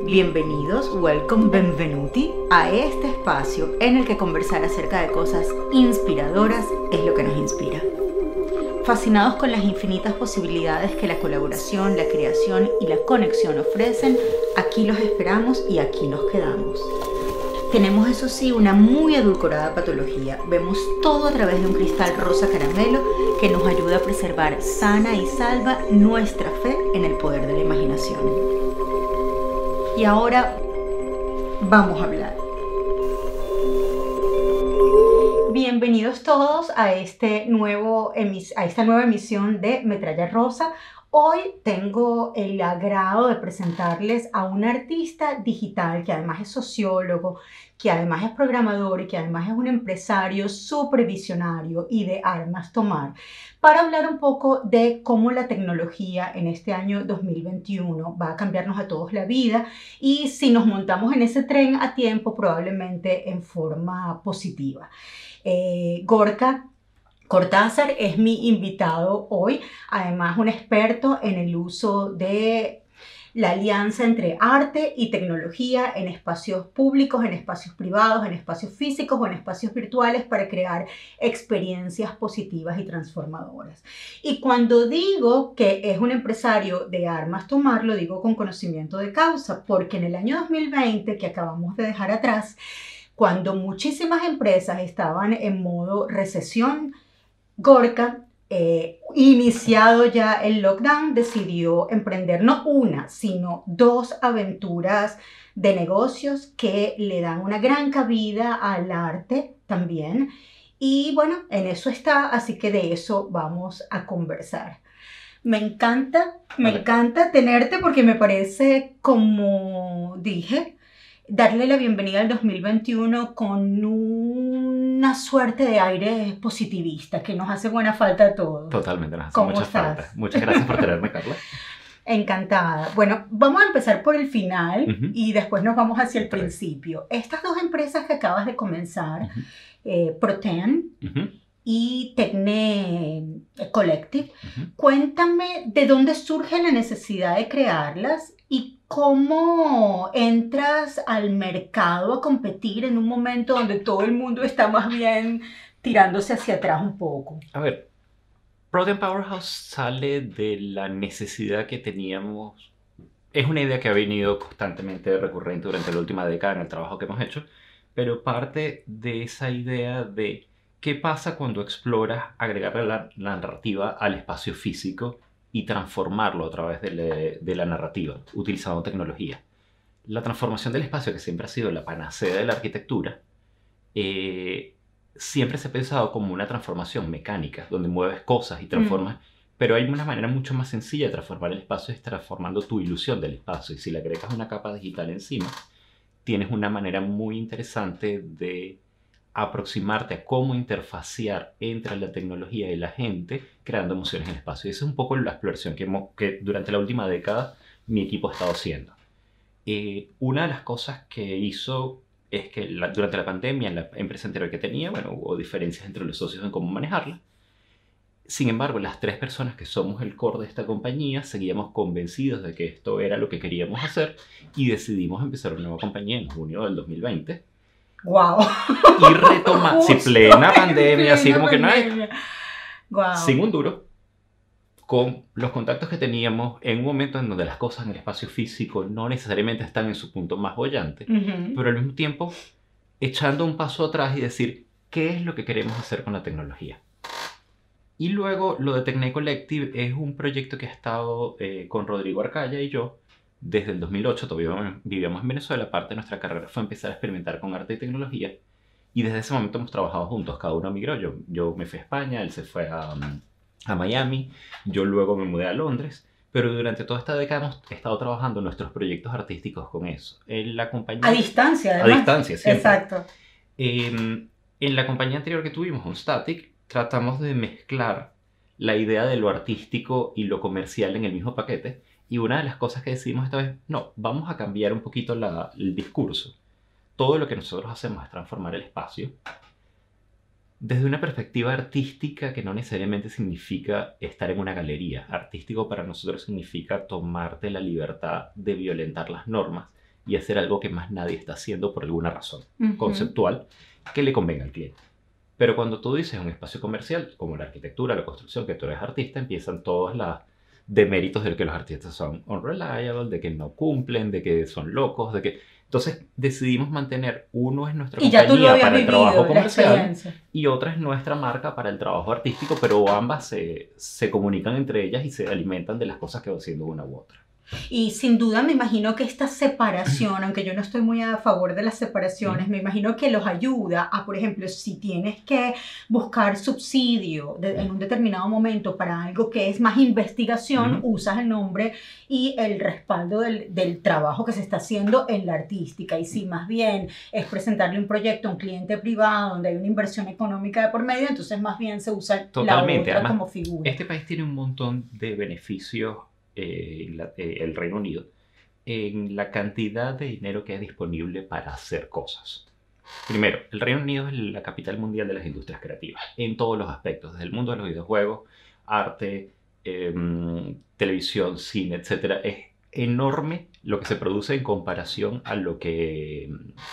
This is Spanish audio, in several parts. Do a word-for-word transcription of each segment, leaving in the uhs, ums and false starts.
Bienvenidos, welcome, benvenuti a este espacio en el que conversar acerca de cosas inspiradoras es lo que nos inspira. Fascinados con las infinitas posibilidades que la colaboración, la creación y la conexión ofrecen, aquí los esperamos y aquí nos quedamos. Tenemos, eso sí, una muy edulcorada patología. Vemos todo a través de un cristal rosa caramelo que nos ayuda a preservar sana y salva nuestra fe en el poder de la imaginación. Y ahora vamos a hablar. Bienvenidos todos a, este nuevo emis- a esta nueva emisión de Metralla Rosa. Hoy tengo el agrado de presentarles a un artista digital que además es sociólogo, que además es programador y que además es un empresario súper visionario y de armas tomar, para hablar un poco de cómo la tecnología en este año dos mil veintiuno va a cambiarnos a todos la vida y si nos montamos en ese tren a tiempo, probablemente en forma positiva. Eh, Gorka Cortázar es mi invitado hoy, además un experto en el uso de la alianza entre arte y tecnología en espacios públicos, en espacios privados, en espacios físicos o en espacios virtuales para crear experiencias positivas y transformadoras. Y cuando digo que es un empresario de armas tomar, lo digo con conocimiento de causa, porque en el año dos mil veinte, que acabamos de dejar atrás, cuando muchísimas empresas estaban en modo recesión, Gorka, eh, iniciado ya el lockdown, decidió emprender no una, sino dos aventuras de negocios que le dan una gran cabida al arte también. Y bueno, en eso está, así que de eso vamos a conversar. Me encanta, me Vale. encanta tenerte porque me parece, como dije, darle la bienvenida al dos mil veintiuno con una suerte de aire positivista que nos hace buena falta a todos. Totalmente, nos hace ¿Cómo mucha estás? falta. Muchas gracias por tenerme, Carla. Encantada. Bueno, vamos a empezar por el final Uh-huh. y después nos vamos hacia el Está bien. principio. Estas dos empresas que acabas de comenzar, Uh-huh. eh, Proten Uh-huh. y Tecne Collective, Uh-huh. cuéntame de dónde surge la necesidad de crearlas y cómo entras al mercado a competir en un momento donde todo el mundo está más bien tirándose hacia atrás un poco. A ver, Protein Powerhouse sale de la necesidad que teníamos. Es una idea que ha venido constantemente recurrente durante la última década en el trabajo que hemos hecho, pero parte de esa idea de qué pasa cuando exploras agregarle la, la narrativa al espacio físico y transformarlo a través de, le, de la narrativa, utilizando tecnología. La transformación del espacio, que siempre ha sido la panacea de la arquitectura, eh, siempre se ha pensado como una transformación mecánica, donde mueves cosas y transformas, mm. pero hay una manera mucho más sencilla de transformar el espacio, es transformando tu ilusión del espacio, y si le agregas una capa digital encima, tienes una manera muy interesante de aproximarte a cómo interfacear entre la tecnología y la gente, creando emociones en el espacio. Y esa es un poco la exploración que, hemos, que durante la última década mi equipo ha estado haciendo. Eh, una de las cosas que hizo es que la, durante la pandemia, en la empresa anterior que tenía, bueno, hubo diferencias entre los socios en cómo manejarla. Sin embargo, las tres personas que somos el core de esta compañía seguíamos convencidos de que esto era lo que queríamos hacer y decidimos empezar una nueva compañía en junio del dos mil veinte. ¡Wow! Y retomar, si plena pandemia, así como que no hay, wow. sin un duro, con los contactos que teníamos en un momento en donde las cosas en el espacio físico no necesariamente están en su punto más bollante, Uh-huh. pero al mismo tiempo echando un paso atrás y decir, ¿qué es lo que queremos hacer con la tecnología? Y luego lo de Tecne Collective es un proyecto que ha estado eh, con Rodrigo Arcaya y yo desde el dos mil ocho. Todavía vivíamos en Venezuela. Parte de nuestra carrera fue empezar a experimentar con arte y tecnología, y desde ese momento hemos trabajado juntos. Cada uno migró. Yo, yo me fui a España, él se fue a, a Miami, yo luego me mudé a Londres, pero durante toda esta década hemos estado trabajando en nuestros proyectos artísticos con eso. En la compañía, a distancia, además. A distancia, siempre. Exacto. Eh, en la compañía anterior que tuvimos, On Static, tratamos de mezclar la idea de lo artístico y lo comercial en el mismo paquete, y una de las cosas que decidimos esta vez, no, vamos a cambiar un poquito la, el discurso. Todo lo que nosotros hacemos es transformar el espacio desde una perspectiva artística, que no necesariamente significa estar en una galería. Artístico para nosotros significa tomarte la libertad de violentar las normas y hacer algo que más nadie está haciendo por alguna razón Ujú. conceptual que le convenga al cliente. Pero cuando tú dices un espacio comercial, como la arquitectura, la construcción, que tú eres artista, empiezan todos los deméritos de que los artistas son unreliable, de que no cumplen, de que son locos, de que... Entonces decidimos mantener, uno es nuestra Y ya tú lo compañía habías para el vivido, trabajo la comercial experiencia. y otra es nuestra marca para el trabajo artístico, pero ambas se, se comunican entre ellas y se alimentan de las cosas que va haciendo una u otra. Y sin duda me imagino que esta separación, aunque yo no estoy muy a favor de las separaciones, Mm. me imagino que los ayuda a, por ejemplo, si tienes que buscar subsidio de- en un determinado momento para algo que es más investigación, Ujú. usas el nombre y el respaldo del, del trabajo que se está haciendo en la artística. Y si más bien es presentarle un proyecto a un cliente privado donde hay una inversión económica de por medio, entonces más bien se usa Totalmente. la otra Además, como figura. este país tiene un montón de beneficios, eh, en la- eh, el Reino Unido, en la cantidad de dinero que es disponible para hacer cosas. Primero, el Reino Unido es la capital mundial de las industrias creativas, en todos los aspectos, desde el mundo de los videojuegos, arte, em, televisión, cine, etcétera. Es enorme lo que se produce en comparación a lo que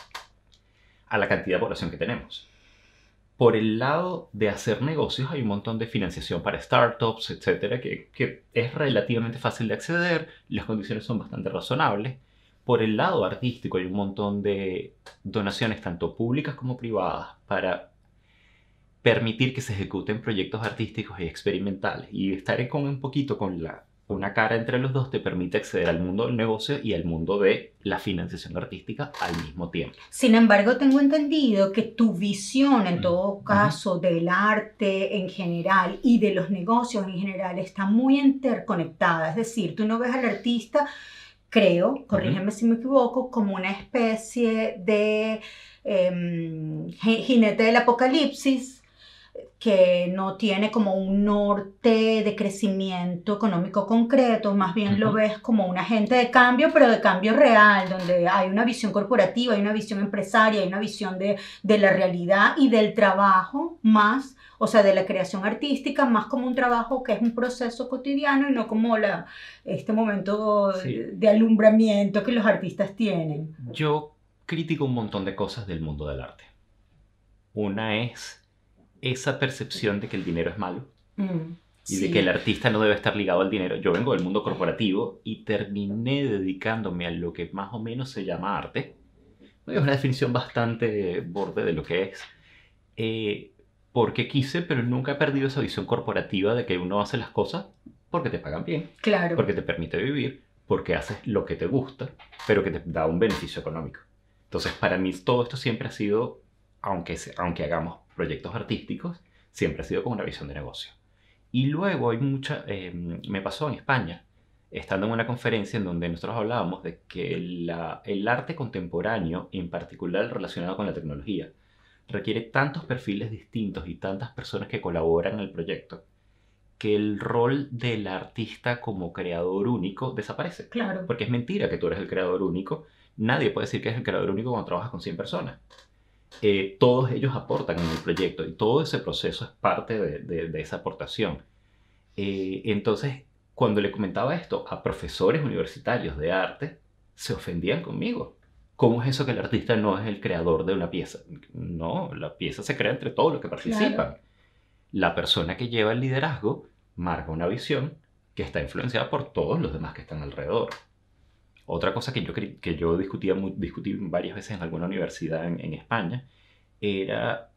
a la cantidad de población que tenemos. Por el lado de hacer negocios hay un montón de financiación para startups, etcétera, que, que es relativamente fácil de acceder, las condiciones son bastante razonables. Por el lado artístico hay un montón de donaciones, tanto públicas como privadas, para permitir que se ejecuten proyectos artísticos y experimentales. Y estar con un poquito con la, una cara entre los dos te permite acceder al mundo del negocio y al mundo de la financiación artística al mismo tiempo. Sin embargo, tengo entendido que tu visión, en Mm. todo caso, del arte en general y de los negocios en general está muy interconectada. Es decir, tú no ves al artista, creo, corrígeme si me equivoco, como una especie de em, ji- jinete del apocalipsis que no tiene como un norte de crecimiento económico concreto, más bien lo Ujú. ves como un agente de cambio, pero de cambio real, donde hay una visión corporativa, hay una visión empresaria, hay una visión de, de la realidad y del trabajo más, o sea, de la creación artística, más como un trabajo que es un proceso cotidiano y no como la, este momento Sí. de, de alumbramiento que los artistas tienen. Yo critico un montón de cosas del mundo del arte. Una es esa percepción de que el dinero es malo Mm, y sí. de que el artista no debe estar ligado al dinero. Yo vengo del mundo corporativo y terminé dedicándome a lo que más o menos se llama arte. Es una definición bastante borde de lo que es. Eh, porque quise, pero nunca he perdido esa visión corporativa de que uno hace las cosas porque te pagan bien, Claro. porque te permite vivir, porque haces lo que te gusta, pero que te da un beneficio económico. Entonces, para mí todo esto siempre ha sido, aunque, se- aunque hagamos proyectos artísticos, siempre ha sido con una visión de negocio. Y luego hay mucha, eh, me pasó en España, estando en una conferencia en donde nosotros hablábamos de que la- el arte contemporáneo, en particular relacionado con la tecnología, requiere tantos perfiles distintos y tantas personas que colaboran en el proyecto, que el rol del artista como creador único desaparece. Claro. Porque es mentira que tú eres el creador único. Nadie puede decir que es el creador único cuando trabajas con cien personas. Eh, todos ellos aportan en el proyecto y todo ese proceso es parte de, de- de esa aportación. Eh, entonces, cuando le comentaba esto a profesores universitarios de arte, se ofendían conmigo. ¿Cómo es eso que el artista no es el creador de una pieza? No, la pieza se crea entre todos los que participan. Claro. La persona que lleva el liderazgo marca una visión que está influenciada por todos los demás que están alrededor. Otra cosa que yo, cri- que yo discutía mu- discutí varias veces en alguna universidad en, en España era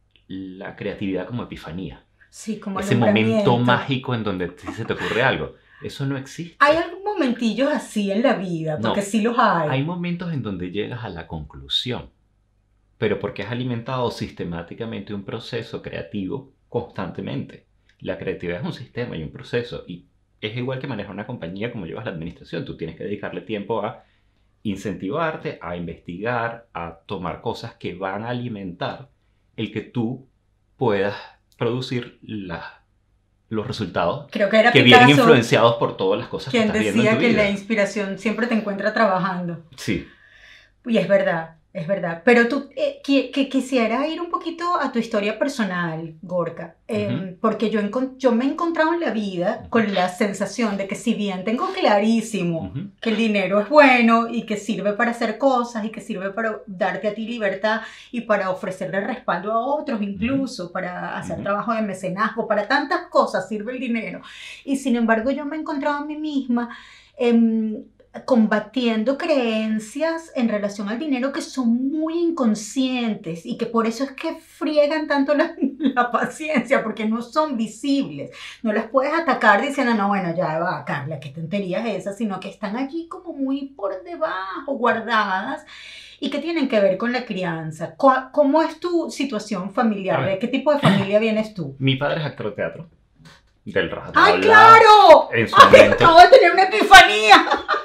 la creatividad como epifanía. Sí, como Ese momento alumbramiento. mágico en donde te- se te ocurre algo. Eso no existe. Hay algún momentillos así en la vida, porque No. sí los hay. Hay momentos en donde llegas a la conclusión, pero porque has alimentado sistemáticamente un proceso creativo constantemente. La creatividad es un sistema y un proceso, y es igual que manejar una compañía como llevas la administración. Tú tienes que dedicarle tiempo a incentivarte, a investigar, a tomar cosas que van a alimentar el que tú puedas producir la- los resultados Creo que era que vienen Picasso influenciados por todas las cosas que quien estás viendo en decía tu que vida. la inspiración siempre te encuentra trabajando. Sí, Y es verdad. Es verdad, pero tú eh, que, que quisiera ir un poquito a tu historia personal, Gorka, eh, Ujú, porque yo, encon- yo me he encontrado en la vida ujú, con la sensación de que si bien tengo clarísimo ujú, que el dinero es bueno y que sirve para hacer cosas y que sirve para darte a ti libertad y para ofrecerle respaldo a otros ujú, incluso, para hacer ujú. trabajo de mecenazgo, para tantas cosas sirve el dinero. Y sin embargo yo me he encontrado a mí misma em, combatiendo creencias en relación al dinero que son muy inconscientes y que por eso es que friegan tanto la, la paciencia, porque no son visibles. No las puedes atacar diciendo, no, bueno, ya va, Carla, qué tontería es esa, sino que están allí como muy por debajo, guardadas y que tienen que ver con la crianza. ¿Cu- ¿Cómo es tu situación A familiar? ¿De ver, qué tipo de familia vienes tú? mi padre es actor de teatro, del ¡Ay, rajatabla claro! en su ¡Ay, momento. acabo de tener una epifanía!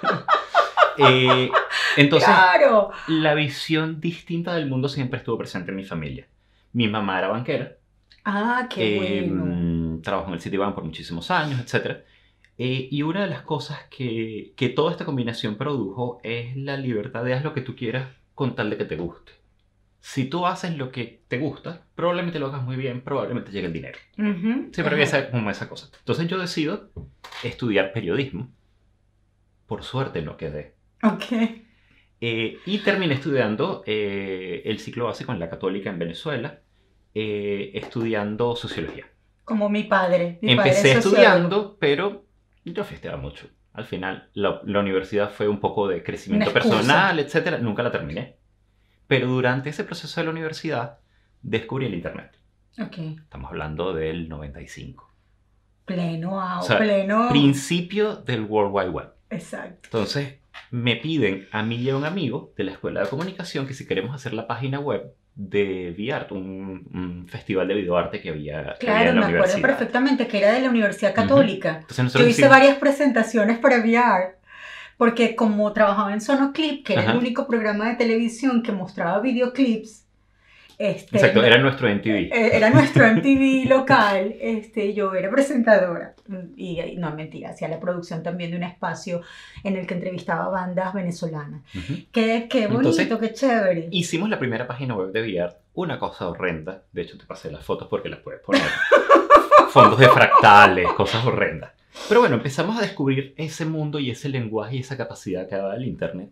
Eh, entonces, ¡Claro! la visión distinta del mundo siempre estuvo presente en mi familia. Mi mamá era banquera, Ah, qué eh, bueno. trabajó en el Citibank por muchísimos años, etcétera. Eh, y una de las cosas que, que toda esta combinación produjo es la libertad de haz lo que tú quieras con tal de que te guste. Si tú haces lo que te gusta, probablemente lo hagas muy bien, probablemente llegue el dinero. Ujú, Siempre es había esa, verdad. como esa cosa. Entonces yo decido estudiar periodismo. Por suerte no quedé. Ok. Eh, y terminé estudiando eh, el ciclo básico en la Católica en Venezuela, eh, estudiando sociología. Como mi padre. Mi padre es Empecé sociólogo. estudiando, pero yo fiesteaba mucho. Al final, la, la universidad fue un poco de Una crecimiento excusa. personal, etcétera. Nunca la terminé. Pero durante ese proceso de la universidad, descubrí el Internet. Ok. Estamos hablando del noventa y cinco. Pleno, O au- sea, pleno. principio del World Wide Web. Exacto. Entonces, me piden a mí y a un amigo de la Escuela de Comunicación que si queremos hacer la página web de ViArt, un, un festival de videoarte que había, que había Claro, en la me acuerdo universidad. perfectamente que era de la Universidad Ujú. Católica. Entonces Yo nosotros hice hicimos... varias presentaciones para V R, porque como trabajaba en Sonoclip, que era el Ajá. único programa de televisión que mostraba videoclips, este, Exacto, me- era nuestro M T V. eh, era nuestro M T V local, este, yo era presentadora y, y no, mentira, hacía la producción también de un espacio en el que entrevistaba bandas venezolanas. Ujú. Qué, qué Entonces, bonito, qué chévere. hicimos la primera página web de ViArt, una cosa horrenda. De hecho, te pasé las fotos porque las puedes poner. Fondos de fractales, cosas horrendas. Pero bueno, empezamos a descubrir ese mundo y ese lenguaje y esa capacidad que daba el Internet.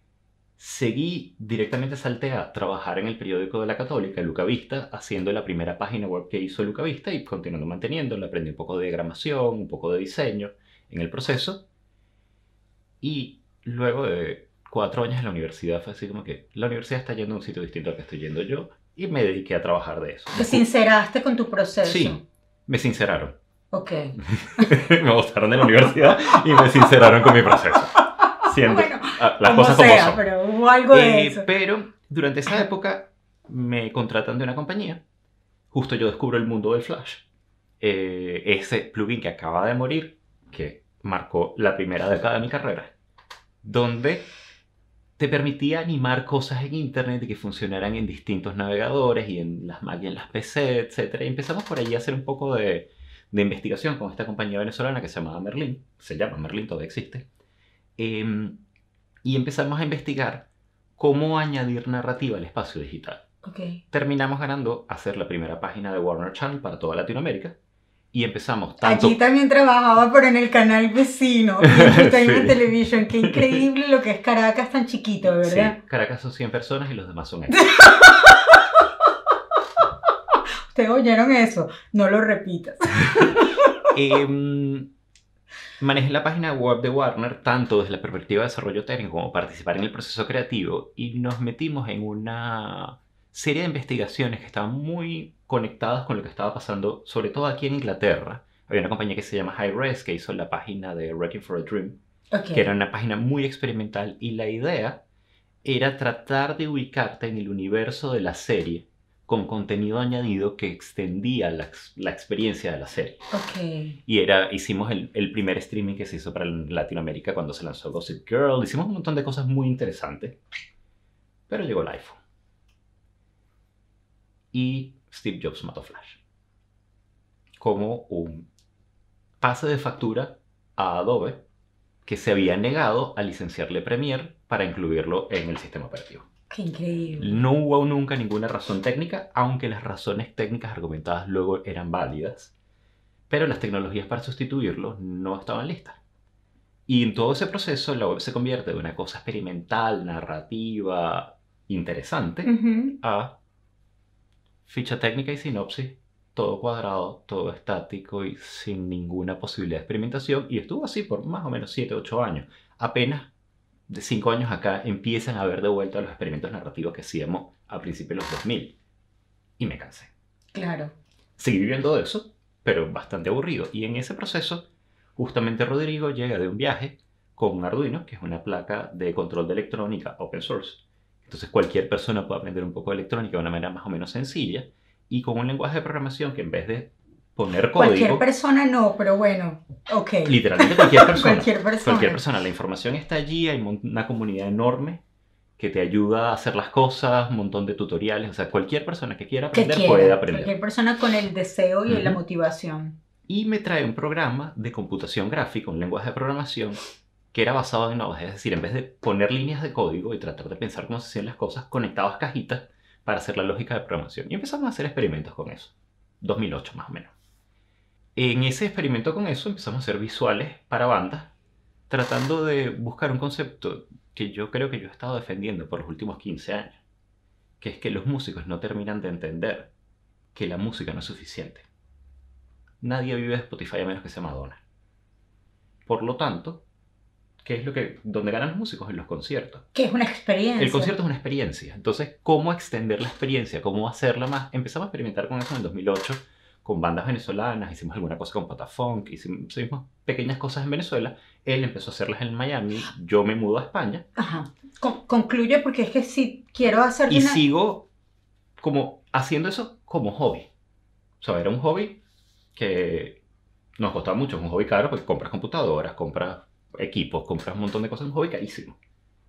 Seguí, directamente salté a trabajar en el periódico de la Católica, Luca Vista, haciendo la primera página web que hizo Luca Vista y continuando manteniéndola. Aprendí un poco de diagramación, un poco de diseño en el proceso. Y luego de cuatro años en la universidad fue así como que la universidad está yendo a un sitio distinto al que estoy yendo yo y me dediqué a trabajar de eso. Te sinceraste con tu proceso. Sí, me sinceraron. Ok. Me botaron de la universidad y me sinceraron con mi proceso. Siendo Bueno, ah, las como cosas sea, como son. pero hubo algo de Eh, eso. pero durante esa época me contratan de una compañía. Justo yo descubro el mundo del Flash. Eh, ese plugin que acaba de morir, que marcó la primera década de mi carrera, donde te permitía animar cosas en internet y que funcionaran en distintos navegadores y en las Mac y en las P C, etcétera. Y empezamos por allí a hacer un poco de, de investigación con esta compañía venezolana que se llamaba Merlin. Se llama Merlin, todavía existe. Eh, y empezamos a investigar cómo añadir narrativa al espacio digital. Ok. Terminamos ganando hacer la primera página de Warner Channel para toda Latinoamérica. Y empezamos tanto... Allí también trabajaba, pero en el canal vecino, en Entertainment Sí. Television. Qué increíble lo que es Caracas tan chiquito, ¿verdad? Sí, Caracas son cien personas y los demás son ellos. Ustedes oyeron eso, no lo repitas. Eh, manejé la página web de Warner tanto desde la perspectiva de desarrollo técnico como participar en el proceso creativo y nos metimos en una serie de investigaciones que estaban muy conectadas con lo que estaba pasando, sobre todo aquí en Inglaterra. Había una compañía que se llama Hi-Res que hizo la página de Wrecking for a Dream, Ok. que era una página muy experimental y la idea era tratar de ubicarte en el universo de la serie con contenido añadido que extendía la, ex- la experiencia de la serie. Ok. Y era, hicimos el, el primer streaming que se hizo para Latinoamérica cuando se lanzó Gossip Girl. Hicimos un montón de cosas muy interesantes. Pero llegó el iPhone. Y Steve Jobs mató Flash. Como un pase de factura a Adobe que se había negado a licenciarle Premiere para incluirlo en el sistema operativo. Qué increíble. No hubo nunca ninguna razón técnica, aunque las razones técnicas argumentadas luego eran válidas, pero las tecnologías para sustituirlo no estaban listas. Y en todo ese proceso la web se convierte de una cosa experimental, narrativa, interesante, Ujú. a ficha técnica y sinopsis, todo cuadrado, todo estático y sin ninguna posibilidad de experimentación. Y estuvo así por más o menos siete ocho años. Apenas de cinco años acá empiezan a ver de vuelta los experimentos narrativos que hacíamos a principios de los dos mil. Y me cansé. Claro. Seguí viviendo de eso, pero bastante aburrido. Y en ese proceso, justamente Rodrigo llega de un viaje con un Arduino, que es una placa de control de electrónica open source. Entonces cualquier persona puede aprender un poco de electrónica de una manera más o menos sencilla y con un lenguaje de programación que en vez de poner Cualquier código, persona no, pero bueno, ok. literalmente cualquier persona, Cualquier persona. cualquier persona, la información está allí, hay mon- una comunidad enorme que te ayuda a hacer las cosas, un montón de tutoriales, o sea, cualquier persona que quiera Que aprender quiera. puede aprender. Cualquier persona con el deseo y la Ujú. motivación. Y me trae un programa de computación gráfica, un lenguaje de programación que era basado en nodos, es decir, en vez de poner líneas de código y tratar de pensar cómo se hacían las cosas, conectabas cajitas para hacer la lógica de programación. Y empezamos a hacer experimentos con eso, dos mil ocho más o menos. En ese experimento con eso empezamos a hacer visuales para bandas, tratando de buscar un concepto que yo creo que yo he estado defendiendo por los últimos quince años, que es que los músicos no terminan de entender que la música no es suficiente. Nadie vive de Spotify a menos que sea Madonna. Por lo tanto, ¿qué es lo que, donde ganan los músicos? En los conciertos. Que es una experiencia. El concierto es una experiencia. Entonces, ¿cómo extender la experiencia? ¿Cómo hacerla más? Empezamos a experimentar con eso en el dos mil ocho, con bandas venezolanas, hicimos alguna cosa con Patafunk, hicimos, hicimos pequeñas cosas en Venezuela. Él empezó a hacerlas en Miami, yo me mudo a España. Ajá. Con- concluye porque es que si quiero hacer Y una... sigo como haciendo eso como hobby. O sea, era un hobby que nos costaba mucho, es un hobby caro porque compras computadoras, compras equipos, compras un montón de cosas, es un hobby carísimo.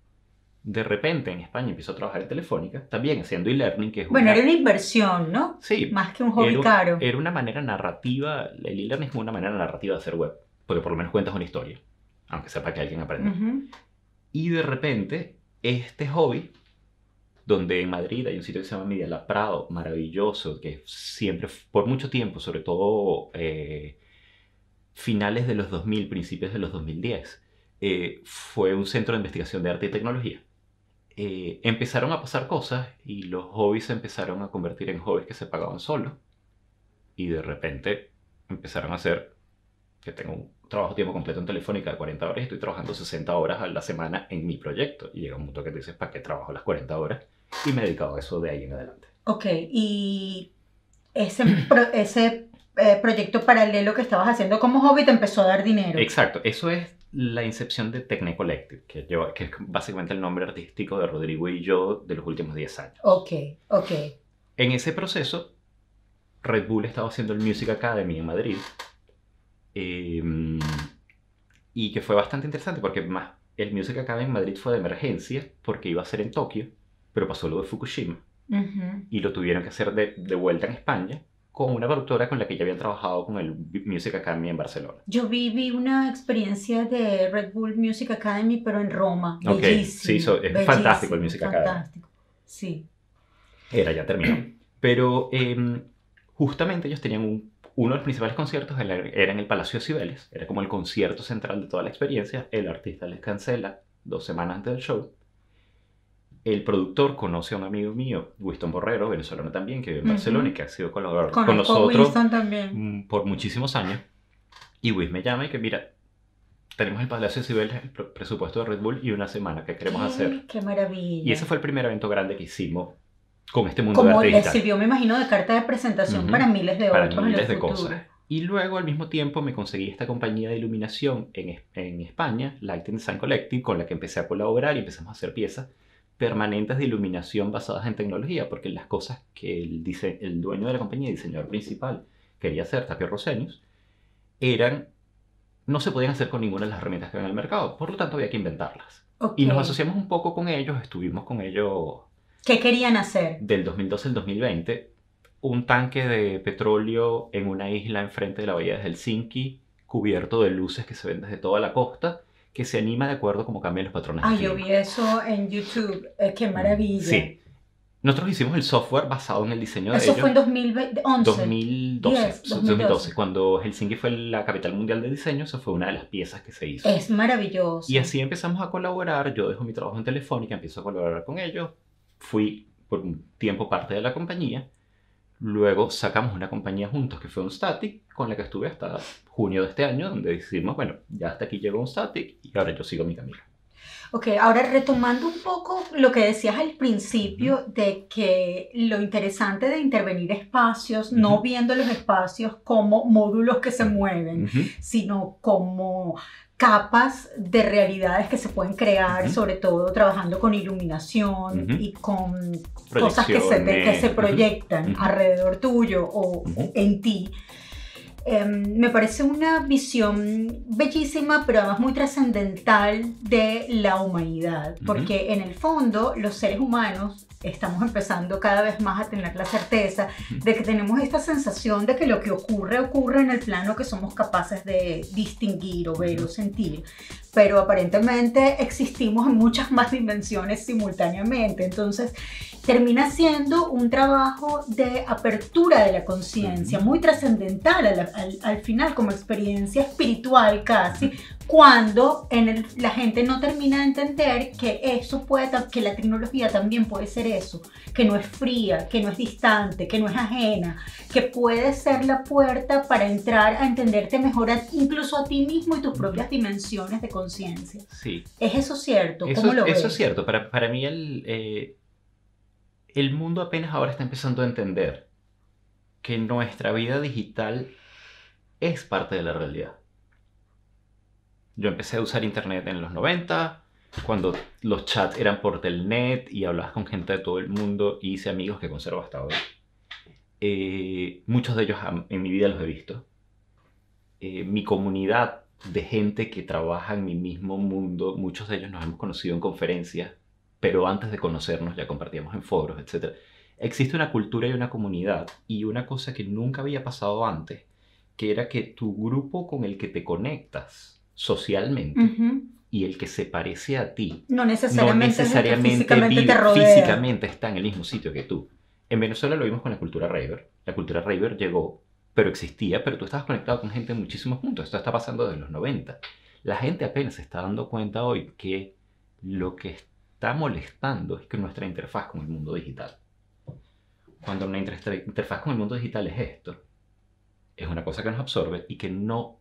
De repente en España empiezo a trabajar en Telefónica, también haciendo e-learning, que es Bueno, una... era una inversión, ¿no? Sí, Más que un hobby era, caro. era una manera narrativa, el e-learning es una manera narrativa de hacer web, porque por lo menos cuentas una historia, aunque sepa que alguien aprende. Ujú. Y de repente, este hobby, donde en Madrid hay un sitio que se llama Media Lab Prado, maravilloso, que siempre, por mucho tiempo, sobre todo eh, finales de los dos mil, principios de los dos mil diez, eh, fue un centro de investigación de arte y tecnología. Eh, empezaron a pasar cosas y los hobbies se empezaron a convertir en hobbies que se pagaban solos. Y de repente empezaron a hacer que tengo un trabajo tiempo completo en Telefónica de cuarenta horas y estoy trabajando sesenta horas a la semana en mi proyecto. Y llega un punto que te dices, ¿para qué trabajo las cuarenta horas? Y me he dedicado a eso de ahí en adelante. Ok, y ese, pro- ese eh, proyecto paralelo que estabas haciendo como hobby te empezó a dar dinero. Exacto, eso es la incepción de Techne Collective, que, lleva, que es básicamente el nombre artístico de Rodrigo y yo de los últimos diez años. Ok, ok. En ese proceso, Red Bull estaba haciendo el Music Academy en Madrid, eh, y que fue bastante interesante porque más el Music Academy en Madrid fue de emergencia porque iba a ser en Tokio, pero pasó lo de Fukushima Ujú. y lo tuvieron que hacer de, de vuelta en España con una productora con la que ya habían trabajado con el Music Academy en Barcelona. Yo viví una experiencia de Red Bull Music Academy, pero en Roma. Ok, Bellísimo. sí, so- es bellísimo, fantástico el Music Academy. Fantástico, sí. Era, ya terminó. Pero eh, justamente ellos tenían un, uno de los principales conciertos, era era en el Palacio de Cibeles, era como el concierto central de toda la experiencia. El artista les cancela dos semanas antes del show. El productor conoce a un amigo mío, Winston Borrero, venezolano también, que vive en Ujú. Barcelona y que ha sido colaborador Conozco con nosotros a Winston también. mm, por muchísimos años. Y Wiz me llama y que mira, tenemos el Palacio de Cibeles, el pre- presupuesto de Red Bull y una semana que queremos Qué- hacer. Qué maravilla. Y ese fue el primer evento grande que hicimos con este mundo de Como arte les digital. sirvió, me imagino, de carta de presentación Ujú. para miles de Para otros miles en de el futuro. cosas. Y luego al mismo tiempo me conseguí esta compañía de iluminación en, Es- en España, Lighting Design Collective, con la que empecé a colaborar y empezamos a hacer piezas permanentes de iluminación basadas en tecnología, porque las cosas que el, dise- el dueño de la compañía, el diseñador principal, quería hacer, Tapio Roseños, eran, no se podían hacer con ninguna de las herramientas que había en el mercado, por lo tanto había que inventarlas. Ok. Y nos asociamos un poco con ellos, estuvimos con ellos ¿Qué querían hacer? del dos mil doce al dos mil veinte, un tanque de petróleo en una isla enfrente de la bahía de Helsinki, cubierto de luces que se ven desde toda la costa, que se anima de acuerdo a cómo cambian los patrones Ah, de yo clima. vi eso en YouTube. Eh, qué maravilla. Sí. Nosotros hicimos el software basado en el diseño de Eso ellos. fue en dos mil once. dos mil doce. diez, dos mil doce. Cuando Helsinki fue la capital mundial de diseño, eso fue una de las piezas que se hizo. Es maravilloso. Y así empezamos a colaborar. Yo dejo mi trabajo en Telefónica, empiezo a colaborar con ellos. Fui por un tiempo parte de la compañía. Luego sacamos una compañía juntos que fue Unstatic, con la que estuve hasta junio de este año, donde decidimos, bueno, ya hasta aquí llegó Unstatic y ahora yo sigo mi camino. Ok, ahora retomando un poco lo que decías al principio uh-huh. de que lo interesante de intervenir espacios, uh-huh. no viendo los espacios como módulos que se mueven, uh-huh. sino como capas de realidades que se pueden crear, uh-huh. sobre todo trabajando con iluminación uh-huh. y con cosas que se, que se proyectan uh-huh. alrededor tuyo o uh-huh. en ti. Eh, me parece una visión bellísima, pero además muy trascendental de la humanidad, porque uh-huh. en el fondo los seres humanos estamos empezando cada vez más a tener la certeza uh-huh. de que tenemos esta sensación de que lo que ocurre, ocurre en el plano que somos capaces de distinguir o ver uh-huh. o sentir, pero aparentemente existimos en muchas más dimensiones simultáneamente. Entonces termina siendo un trabajo de apertura de la conciencia, uh-huh. muy trascendental al, al, al final, como experiencia espiritual casi, uh-huh. cuando en el, la gente no termina de entender que eso puede, que la tecnología también puede ser eso, que no es fría, que no es distante, que no es ajena, que puede ser la puerta para entrar a entenderte mejor a, incluso a ti mismo y tus propias dimensiones de conciencia. Sí. ¿Es eso cierto? Eso, ¿Cómo lo ves? Eso es cierto. Para, para mí el... Eh... El mundo apenas ahora está empezando a entender que nuestra vida digital es parte de la realidad. Yo empecé a usar internet en los noventa, cuando los chats eran por telnet y hablabas con gente de todo el mundo y hice amigos que conservo hasta hoy. Eh, muchos de ellos en mi vida los he visto. Eh, mi comunidad de gente que trabaja en mi mismo mundo, muchos de ellos nos hemos conocido en conferencias, pero antes de conocernos ya compartíamos en foros, etcétera. Existe una cultura y una comunidad, y una cosa que nunca había pasado antes, que era que tu grupo con el que te conectas socialmente uh-huh. y el que se parece a ti, no necesariamente, no necesariamente físicamente, vive, te rodea. físicamente está en el mismo sitio que tú. En Venezuela lo vimos con la cultura raver. La cultura raver llegó, pero existía, pero tú estabas conectado con gente en muchísimos puntos. Esto está pasando desde los noventa. La gente apenas se está dando cuenta hoy que lo que está molestando es que nuestra interfaz con el mundo digital. Cuando una inter- interfaz con el mundo digital es esto, es una cosa que nos absorbe y que no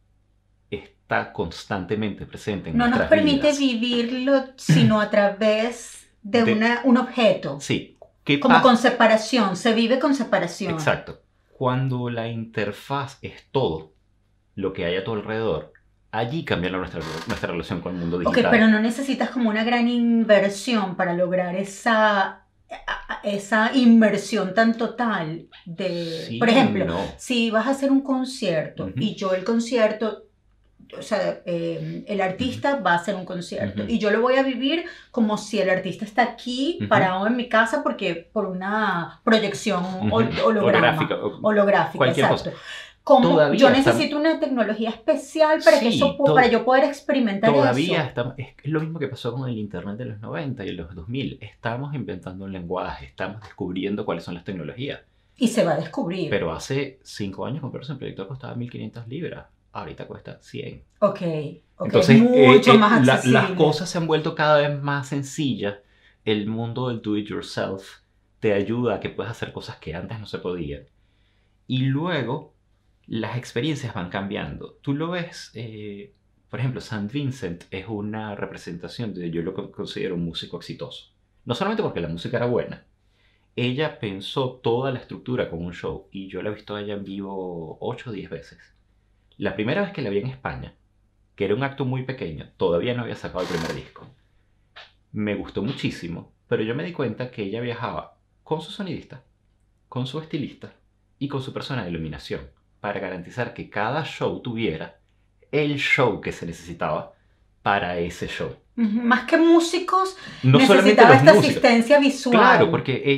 está constantemente presente en no nuestras nos permite vidas. vivirlo sino a través de, de una, un objeto. Sí. ¿Qué como pasa? Con separación, se vive con separación. Exacto. Cuando la interfaz es todo lo que hay a tu alrededor, allí cambia nuestra, nuestra relación con el mundo digital. Ok, pero no necesitas como una gran inversión para lograr esa, esa inmersión tan total de... Sí, por ejemplo, no. si vas a hacer un concierto uh-huh. y yo el concierto... O sea, eh, el artista uh-huh. va a hacer un concierto uh-huh. y yo lo voy a vivir como si el artista está aquí uh-huh. parado en mi casa porque por una proyección uh-huh. hol- holograma, holográfica, holográfica, exacto. Cosa. Como Todavía yo necesito estamos... una tecnología especial para, sí, que eso, to- para yo poder experimentar todavía eso. Estamos, es lo mismo que pasó con el internet de los noventa y los dos mil. Estamos inventando un lenguaje, estamos descubriendo cuáles son las tecnologías. Y se va a descubrir. Pero hace cinco años comprarse un proyector costaba mil quinientas libras. Ahorita cuesta cien. Ok, okay. Entonces, mucho eh, eh, más accesible. La, las cosas se han vuelto cada vez más sencillas. El mundo del do it yourself te ayuda a que puedas hacer cosas que antes no se podían. Y luego, las experiencias van cambiando. Tú lo ves, eh, por ejemplo, Saint Vincent es una representación de, yo lo considero un músico exitoso. No solamente porque la música era buena. Ella pensó toda la estructura con un show. Y yo la he visto a ella en vivo ocho o diez veces. La primera vez que la vi en España, que era un acto muy pequeño, todavía no había sacado el primer disco. Me gustó muchísimo, pero yo me di cuenta que ella viajaba con su sonidista, con su estilista y con su persona de iluminación para garantizar que cada show tuviera el show que se necesitaba para ese show. Uh-huh. Más que músicos, no necesitaba esta músicos. asistencia visual. Claro, porque ella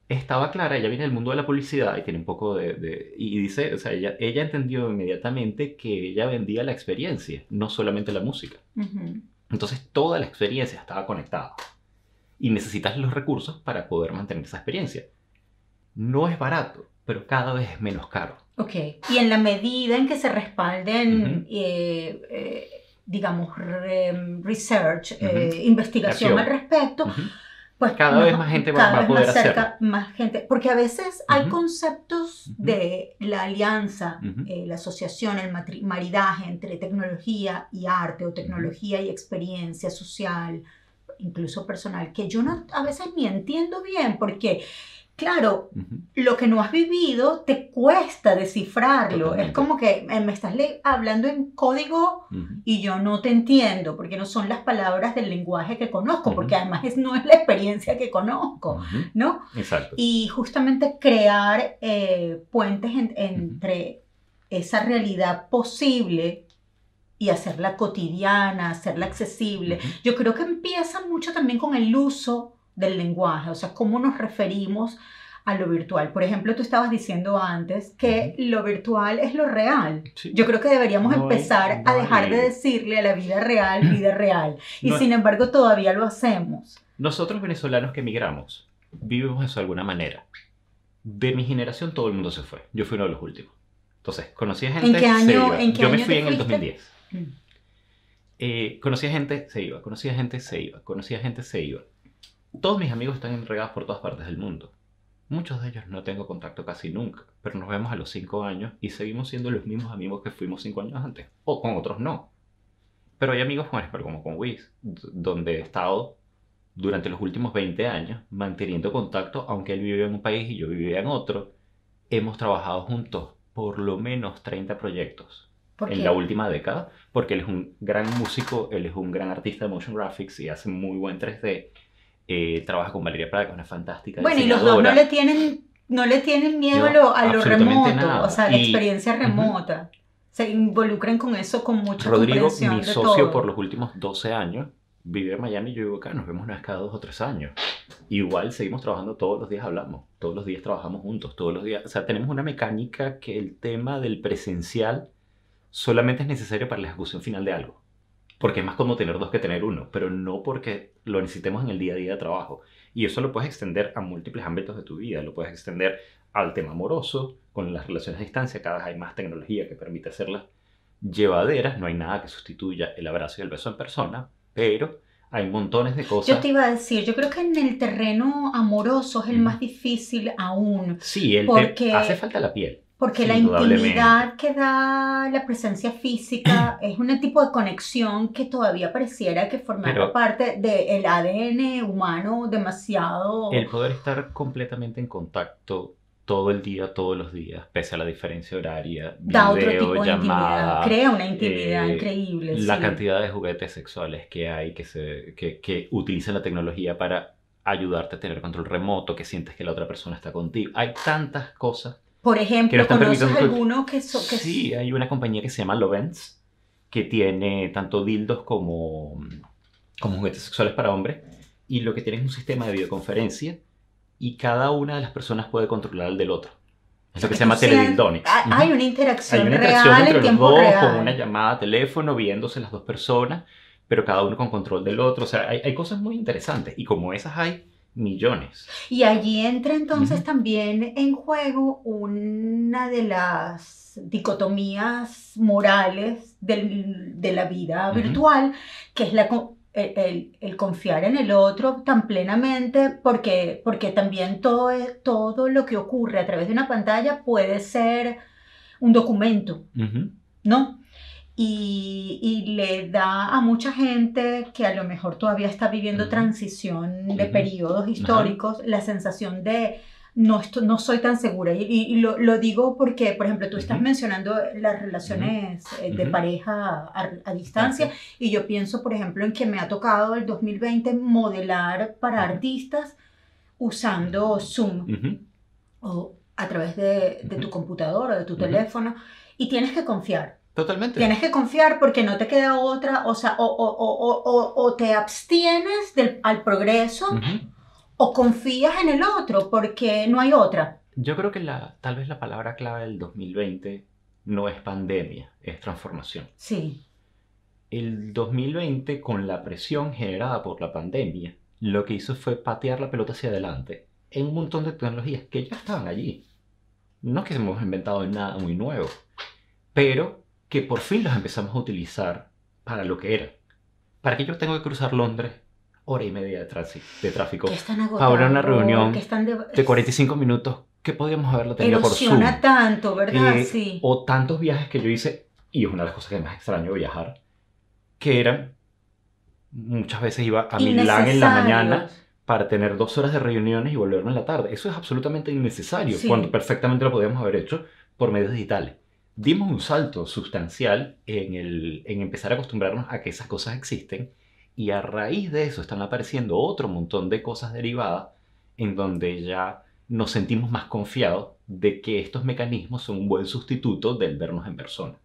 estaba clara, ella viene del mundo de la publicidad y tiene un poco de... de- y dice, o sea, ella, ella entendió inmediatamente que ella vendía la experiencia, no solamente la música. Ujú. Entonces toda la experiencia estaba conectada y necesitas los recursos para poder mantener esa experiencia. No es barato, pero cada vez es menos caro. Ok, y en la medida en que se respalden, Ujú. eh, eh, digamos, re- research, Ujú. eh, investigación Acción. al respecto, Ujú. pues Cada nos- vez más gente va- cada va a vez poder más cerca, más gente, porque a veces hay Ujú. conceptos Ujú. de la alianza, Ujú. eh, la asociación, el matri- maridaje entre tecnología y arte o tecnología y experiencia social, incluso personal, que yo no, a veces ni entiendo bien, porque claro, Ujú. lo que no has vivido te cuesta descifrarlo. Totalmente. Es como que eh, me estás le- hablando en código Ujú. y yo no te entiendo, porque no son las palabras del lenguaje que conozco, Ujú. porque además es, no es la experiencia que conozco, Ujú. ¿no? Exacto. Y justamente crear eh, puentes en- entre esa realidad posible y hacerla cotidiana, hacerla accesible. Ujú. Yo creo que empieza mucho también con el uso del lenguaje, o sea, cómo nos referimos a lo virtual. Por ejemplo, tú estabas diciendo antes que lo virtual es lo real. Sí. Yo creo que deberíamos No hay- empezar no a dejar hay- de decirle a la vida real, vida real. Y No- sin embargo todavía lo hacemos. Nosotros venezolanos que emigramos, vivimos eso de alguna manera. De mi generación todo el mundo se fue. Yo fui uno de los últimos. Entonces, conocí a gente, ¿En qué se año- iba. en qué Yo me año fui te en el fuiste? dos mil diez. Eh, conocía gente, se iba, conocía gente, se iba, conocía gente, se iba. Todos mis amigos están enregados por todas partes del mundo. Muchos de ellos no tengo contacto casi nunca, pero nos vemos a los cinco años y seguimos siendo los mismos amigos que fuimos cinco años antes. O con otros no. Pero hay amigos con ejemplo, como con Wiz, d- donde he estado durante los últimos veinte años manteniendo contacto, aunque él vivía en un país y yo vivía en otro. Hemos trabajado juntos por lo menos treinta proyectos ¿Por en qué? la última década, porque él es un gran músico, él es un gran artista de motion graphics y hace muy buen tres D. Eh, trabaja con Valeria Prada, que es una fantástica Bueno, y los dos no diseñadora. le tienen, no le tienen miedo No, a lo, a lo absolutamente remoto, nada. o sea, la Y- experiencia Ujú. remota. Se involucran con eso con mucha Rodrigo, comprensión mi de socio todo. por los últimos doce años, vive en Miami y yo vivo acá, nos vemos una vez cada dos o tres años. Igual seguimos trabajando todos los días, hablamos, todos los días trabajamos juntos, todos los días, o sea, tenemos una mecánica que el tema del presencial solamente es necesario para la ejecución final de algo. Porque es más como tener dos que tener uno, pero no porque lo necesitemos en el día a día de trabajo. Y eso lo puedes extender a múltiples ámbitos de tu vida, lo puedes extender al tema amoroso, con las relaciones a distancia, cada vez hay más tecnología que permite hacerlas llevaderas, no hay nada que sustituya el abrazo y el beso en persona, pero hay montones de cosas. Yo te iba a decir, yo creo que en el terreno amoroso es el Ujú. más difícil aún, Sí, el porque- te- hace falta la piel. porque Sí, la indudablemente. intimidad que da la presencia física es un tipo de conexión que todavía pareciera que formara Pero- parte del A D N humano demasiado... El poder estar completamente en contacto todo el día, todos los días, pese a la diferencia horaria, da otro video, tipo de intimidad, llamada, crea una intimidad eh, increíble. la sí. cantidad de juguetes sexuales que hay que, se, que, que utilizan la tecnología para ayudarte a tener control remoto, que sientes que la otra persona está contigo. Hay tantas cosas. Por que ejemplo, no están ¿conoces permitiendo que- alguno que... So, que Sí, hay una compañía que se llama Lovens, que tiene tanto dildos como, como juguetes sexuales para hombres, y lo que tiene es un sistema de videoconferencia, y cada una de las personas puede controlar al del otro. Es lo que se llama tú sientes- teledildonics. hay- Ujú. Hay una interacción, Hay una interacción real entre en los tiempo dos, real. con una llamada a teléfono, viéndose las dos personas, pero cada uno con control del otro. O sea, hay, hay cosas muy interesantes, y como esas hay millones. Y allí entra entonces Ujú. también en juego una de las dicotomías morales del- de la vida Ujú. virtual, que es la, co- el, el- el confiar en el otro tan plenamente, porque, porque también todo, es- todo lo que ocurre a través de una pantalla puede ser un documento, Ujú. ¿no? Y, y le da a mucha gente que a lo mejor todavía está viviendo Ujú. transición de Ujú. periodos históricos, la sensación de no, esto, no soy tan segura. Y, y- y lo, lo digo porque, por ejemplo, tú estás Ujú. mencionando las relaciones eh, de Ujú. pareja a, a distancia, Así. y yo pienso, por ejemplo, en que me ha tocado el dos mil veinte modelar para Ujú. artistas usando Zoom Ujú. o a través de, de tu Ujú. computadora o de tu Ujú. teléfono, y tienes que confiar. Totalmente. Tienes que confiar porque no te queda otra, o sea, o, o, o, o, o te abstienes del, al progreso, Ujú. o confías en el otro porque no hay otra. Yo creo que la, tal vez la palabra clave del dos mil veinte no es pandemia, es transformación. Sí. El dos mil veinte, con la presión generada por la pandemia, lo que hizo fue patear la pelota hacia adelante en un montón de tecnologías que ya estaban allí. No es que hemos inventado nada muy nuevo, pero que por fin las empezamos a utilizar para lo que eran. ¿Para qué yo tengo que cruzar Londres hora y media de, de tráfico? Que están agotados, ahora una reunión que están de... de cuarenta y cinco minutos que podríamos haberla tenido erosiona por Zoom. tanto, ¿verdad? Eh, sí. O tantos viajes que yo hice, y es una de las cosas que más extraño viajar, que eran, muchas veces iba a Milán en la mañana para tener dos horas de reuniones y volverme en la tarde. Eso es absolutamente innecesario, sí. cuando perfectamente lo podíamos haber hecho por medios digitales. Dimos un salto sustancial en, el, en empezar a acostumbrarnos a que esas cosas existen, y a raíz de eso están apareciendo otro montón de cosas derivadas en donde ya nos sentimos más confiados de que estos mecanismos son un buen sustituto del vernos en persona.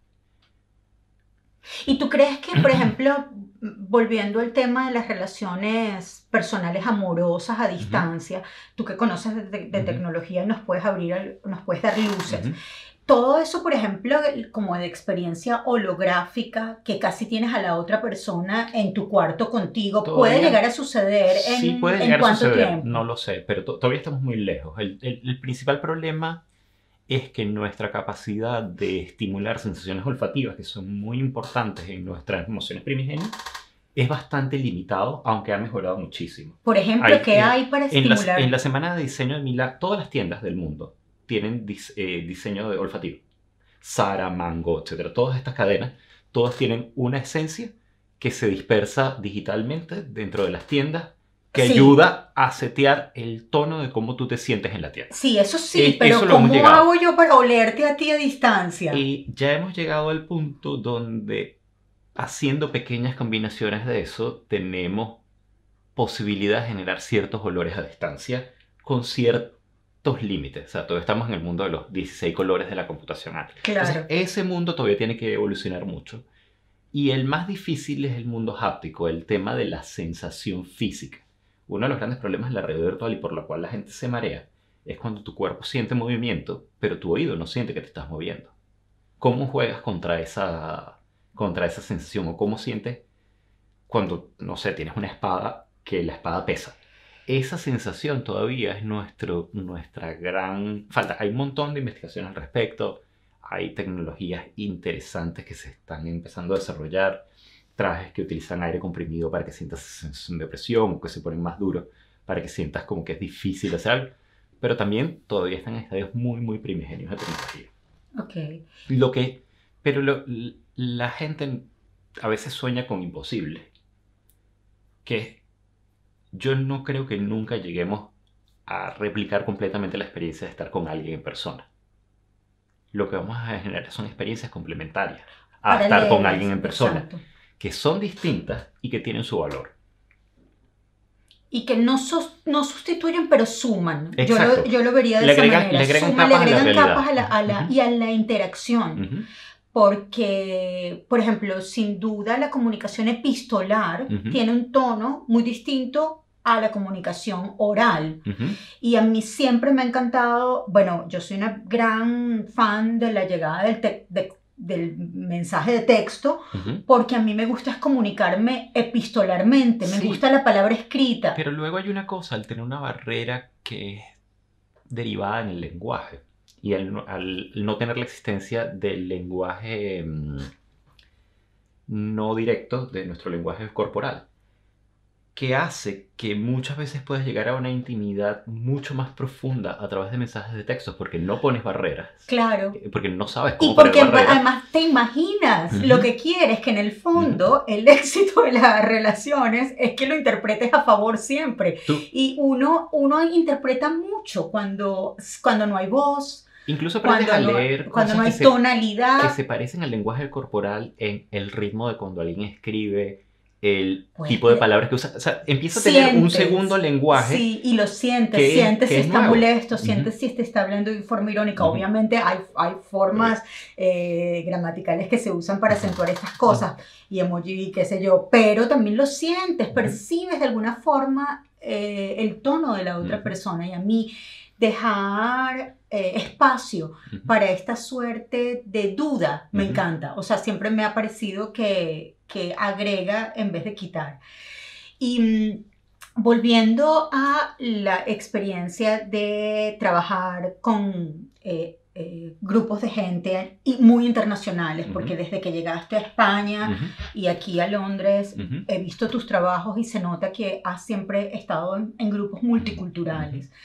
¿Y tú crees que, por ejemplo, volviendo al tema de las relaciones personales amorosas a distancia, uh-huh. tú que conoces de, de, de uh-huh. tecnología, nos puedes abrir, nos puedes dar luces? Uh-huh. Todo eso, por ejemplo, como de experiencia holográfica, que casi tienes a la otra persona en tu cuarto contigo, ¿todavía ¿puede llegar a suceder en, sí, puede en llegar cuánto a suceder. tiempo? No lo sé, pero to- todavía estamos muy lejos. El, el, el principal problema es que nuestra capacidad de estimular sensaciones olfativas, que son muy importantes en nuestras emociones primigenias, es bastante limitado, aunque ha mejorado muchísimo. Por ejemplo, hay, ¿qué en, hay para estimular? En la, en la semana de diseño de Milán, todas las tiendas del mundo tienen dis, eh, diseño de olfativo. Zara, Mango, etcétera. Todas estas cadenas, todas tienen una esencia que se dispersa digitalmente dentro de las tiendas, que sí. ayuda a setear el tono de cómo tú te sientes en la tienda. Sí, eso sí, eh, pero eso ¿cómo hago yo para olerte a ti a distancia? Y ya hemos llegado al punto donde, haciendo pequeñas combinaciones de eso, tenemos posibilidad de generar ciertos olores a distancia con ciertos límites. O sea, todavía estamos en el mundo de los dieciséis colores de la computación. Claro. Entonces, ese mundo todavía tiene que evolucionar mucho. Y el más difícil es el mundo háptico, el tema de la sensación física. Uno de los grandes problemas de la realidad virtual y por lo cual la gente se marea es cuando tu cuerpo siente movimiento, pero tu oído no siente que te estás moviendo. ¿Cómo juegas contra esa, contra esa sensación? ¿O cómo sientes cuando, no sé, tienes una espada que la espada pesa? Esa sensación todavía es nuestro, nuestra gran falta. Hay un montón de investigaciones al respecto. Hay tecnologías interesantes que se están empezando a desarrollar. Trajes que utilizan aire comprimido para que sientas sensación de presión, o que se ponen más duros para que sientas como que es difícil hacer algo. Pero también todavía están en estadios muy, muy primigenios de tecnología. Ok. Lo que, pero lo, la gente a veces sueña con imposible. Que yo no creo que nunca lleguemos a replicar completamente la experiencia de estar con alguien en persona. Lo que vamos a generar son experiencias complementarias a Para estar leer, con alguien en persona. Exacto. Que son distintas y que tienen su valor. Y que no, sos, no sustituyen, pero suman. Yo Exacto. lo, yo lo vería de le esa agregan, manera. Le agregan Suma, capas, le agregan a la capas a la, a la, uh-huh. y a la interacción. Uh-huh. Porque, por ejemplo, sin duda la comunicación epistolar uh-huh. tiene un tono muy distinto a la comunicación oral. Uh-huh. Y a mí siempre me ha encantado, bueno, yo soy una gran fan de la llegada del, te, de, del mensaje de texto, uh-huh. porque a mí me gusta es comunicarme epistolarmente, me sí, gusta la palabra escrita. Pero luego hay una cosa, al tener una barrera que es derivada en el lenguaje, y al, al no tener la existencia del lenguaje mmm, no directo, de nuestro lenguaje corporal, que hace que muchas veces puedas llegar a una intimidad mucho más profunda a través de mensajes de texto, porque no pones barreras. Claro. Porque no sabes cómo y porque poner barreras. Además te imaginas uh-huh. lo que quieres, que en el fondo uh-huh. el éxito de las relaciones es que lo interpretes a favor siempre. ¿Tú? Y uno, uno interpreta mucho cuando, cuando no hay voz. Incluso aprendes a leer no, cuando no hay que tonalidad. Se, que se parecen al lenguaje corporal en el ritmo de cuando alguien escribe, el pues, tipo de palabras que usa. O sea, empieza a tener sientes, un segundo lenguaje. Sí, y lo sientes. Que, sientes que si es está nuevo. molesto, Uh-huh. sientes si te está hablando de forma irónica. Uh-huh. Obviamente hay, hay formas eh, gramaticales que se usan para acentuar estas cosas. Uh-huh. Y emoji, qué sé yo. Pero también lo sientes, percibes de alguna forma eh, el tono de la otra Ujú. persona y a mí dejar eh, espacio Ujú. para esta suerte de duda me Ujú. encanta. O sea, siempre me ha parecido que, que agrega en vez de quitar. Y mm, volviendo a la experiencia de trabajar con eh, eh, grupos de gente y muy internacionales, porque Ujú. desde que llegaste a España Ujú. y aquí a Londres Ujú. he visto tus trabajos y se nota que has siempre estado en, en grupos multiculturales. Ujú.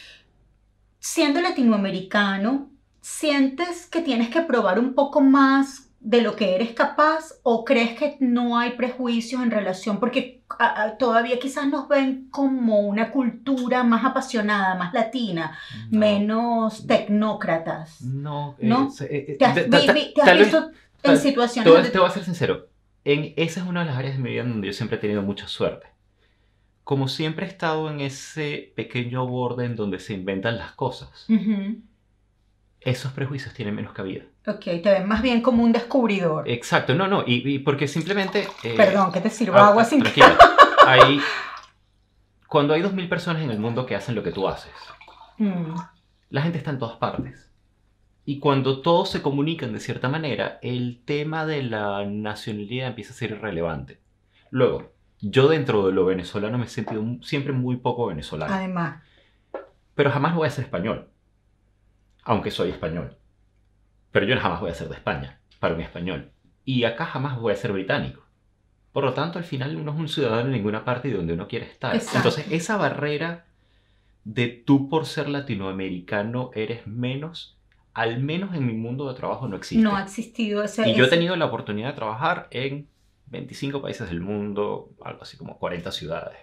Siendo latinoamericano, ¿sientes que tienes que probar un poco más de lo que eres capaz o crees que no hay prejuicios en relación? Porque a, a, todavía quizás nos ven como una cultura más apasionada, más latina, No, menos tecnócratas, no, eh, ¿no? se- eh, eh, ¿Te has, de- ta- vi, ta- vi, te has tal vez, visto en tal- te situaciones voy, a te donde... voy a ser sincero, en, esa es una de las áreas de mi vida en donde yo siempre he tenido mucha suerte. Como siempre he estado en ese pequeño borde en donde se inventan las cosas, Ujú. esos prejuicios tienen menos cabida. Ok, te ven más bien como un descubridor. Exacto, no, no, y, y porque simplemente... eh, Perdón, que te sirva ah, agua ah, sin que... tranquila, hay, cuando hay dos mil personas en el mundo que hacen lo que tú haces, Mm, la gente está en todas partes. Y cuando todos se comunican de cierta manera, el tema de la nacionalidad empieza a ser irrelevante. Luego, yo dentro de lo venezolano me he sentido mu- siempre muy poco venezolano. además. Pero jamás voy a ser español, aunque soy español. Pero yo jamás voy a ser de España, para mi español. Y acá jamás voy a ser británico. Por lo tanto, al final uno es un ciudadano en ninguna parte de donde uno quiere estar. Exacto. Entonces, esa barrera de tú por ser latinoamericano eres menos, al menos en mi mundo de trabajo no existe. No ha existido ese... Y yo he ese- tenido la oportunidad de trabajar en veinticinco países del mundo, algo así como cuarenta ciudades.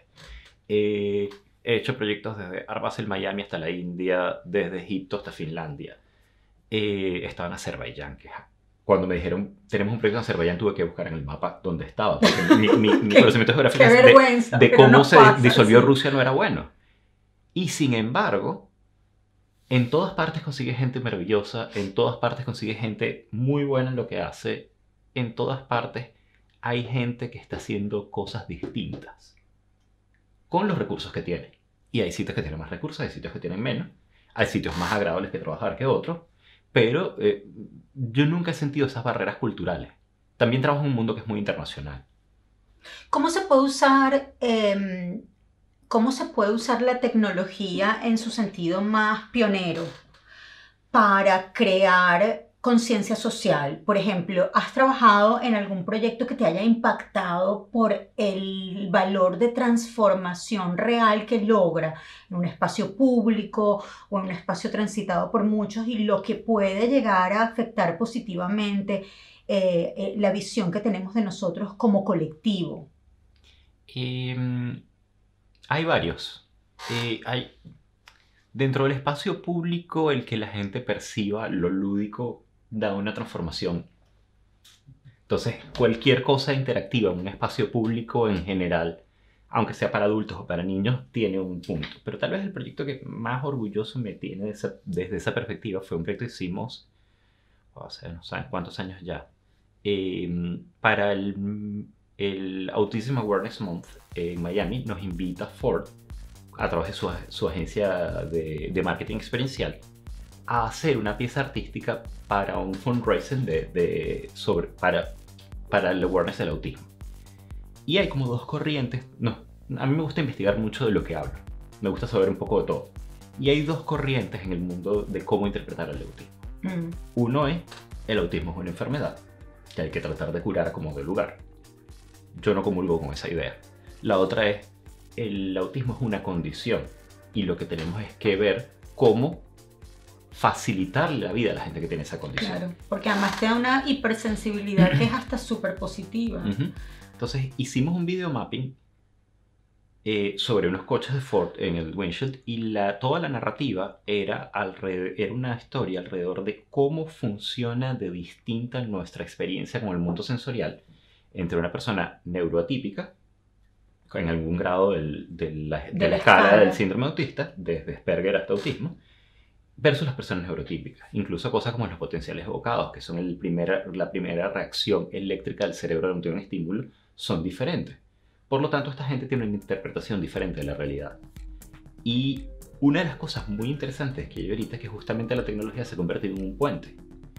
Eh, he hecho proyectos desde Arbacel, Miami hasta la India, desde Egipto hasta Finlandia. Eh, estaba en Azerbaiyán, que cuando me dijeron tenemos un proyecto en Azerbaiyán tuve que buscar en el mapa dónde estaba, porque mi, mi, mi Qué- conocimiento geográfico Qué de, vergüenza. de pero cómo nos se pasa, disolvió sí. Rusia no era bueno. Y sin embargo, en todas partes consigue gente maravillosa, en todas partes consigue gente muy buena en lo que hace, en todas partes hay gente que está haciendo cosas distintas con los recursos que tiene. Y hay sitios que tienen más recursos, hay sitios que tienen menos, hay sitios más agradables que trabajar que otros, pero eh, yo nunca he sentido esas barreras culturales. También trabajo en un mundo que es muy internacional. ¿Cómo se puede usar, eh, cómo se puede usar la tecnología en su sentido más pionero para crear conciencia social? Por ejemplo, ¿has trabajado en algún proyecto que te haya impactado por el valor de transformación real que logra en un espacio público o en un espacio transitado por muchos y lo que puede llegar a afectar positivamente eh, eh, la visión que tenemos de nosotros como colectivo? Eh, hay varios. Eh, hay, dentro del espacio público, el que la gente perciba lo lúdico da una transformación. Entonces, cualquier cosa interactiva en un espacio público en general, aunque sea para adultos o para niños, tiene un punto. Pero tal vez el proyecto que más orgulloso me tiene de esa- desde esa perspectiva fue un proyecto que hicimos, o sea, no saben cuántos años ya, eh, para el, el Autism Awareness Month en Miami. Nos invita Ford, a través de su, su agencia de, de marketing experiencial, a hacer una pieza artística para un fundraising de, de, sobre, para, para el awareness del autismo. Y hay como dos corrientes. No, a mí me gusta investigar mucho de lo que hablo. Me gusta saber un poco de todo. Y hay dos corrientes en el mundo de cómo interpretar el autismo. Mm. Uno es, el autismo es una enfermedad que hay que tratar de curar como de lugar. Yo no comulgo con esa idea. La otra es, el autismo es una condición y lo que tenemos es que ver cómo facilitarle la vida a la gente que tiene esa condición. Claro, porque además te da una hipersensibilidad que es hasta súper positiva. Uh-huh. Entonces hicimos un video mapping eh, sobre unos coches de Ford en el windshield y la, toda la narrativa era, alrededor, era una historia alrededor de cómo funciona de distinta nuestra experiencia con el mundo sensorial entre una persona neuroatípica en algún grado del, de, la, de, De la la escala escala. del síndrome autista, desde Asperger hasta autismo, versus las personas neurotípicas. Incluso cosas como los potenciales evocados, que son el primera, la primera reacción eléctrica del cerebro ante un estímulo, son diferentes. Por lo tanto, esta gente tiene una interpretación diferente de la realidad. Y una de las cosas muy interesantes que hay ahorita es que justamente la tecnología se ha convertido en un puente.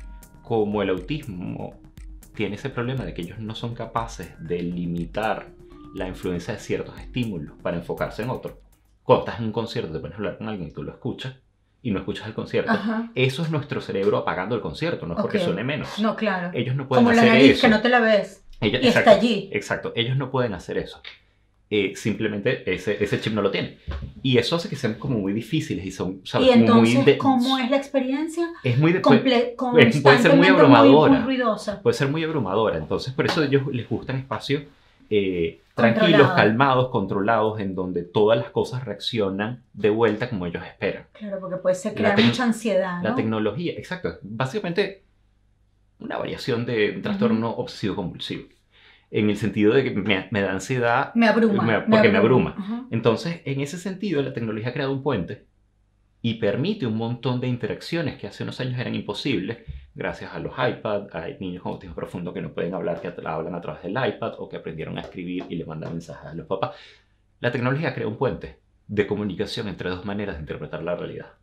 Como el autismo tiene ese problema de que ellos no son capaces de limitar la influencia de ciertos estímulos para enfocarse en otros. Cuando estás en un concierto, te pones a hablar con alguien y tú lo escuchas y no escuchas el concierto. Ajá. Eso es nuestro cerebro apagando el concierto, no es porque Ok. suene menos. No, claro. Ellos no pueden Como la hacer nariz, eso. que no te la ves. Ellos- Y exacto, está allí. Exacto, ellos no pueden hacer eso. Eh, simplemente ese, ese chip no lo tiene. Y eso hace que sean como muy difíciles y son, ¿sabes? Y Como entonces, muy de- ¿cómo es la experiencia? Es muy de- Comple puede ser muy constantemente abrumadora. muy ruidosa. puede ser muy abrumadora. Entonces, por eso a ellos les gustan espacios eh, tranquilos, Controlado. calmados, controlados, en donde todas las cosas reaccionan de vuelta como ellos esperan. Claro, porque puede ser La crear tec- mucha ansiedad, La ¿no? tecnología, exacto, básicamente una variación de un trastorno obsesivo-compulsivo. En el sentido de que me, me da ansiedad Me abruma. me- porque me abruma. Ajá. Entonces, en ese sentido, la tecnología ha creado un puente y permite un montón de interacciones que hace unos años eran imposibles gracias a los iPads. Hay niños con autismo profundo que no pueden hablar, que hablan a través del iPad o que aprendieron a escribir y le mandan mensajes a los papás. La tecnología crea un puente de comunicación entre dos maneras de interpretar la realidad,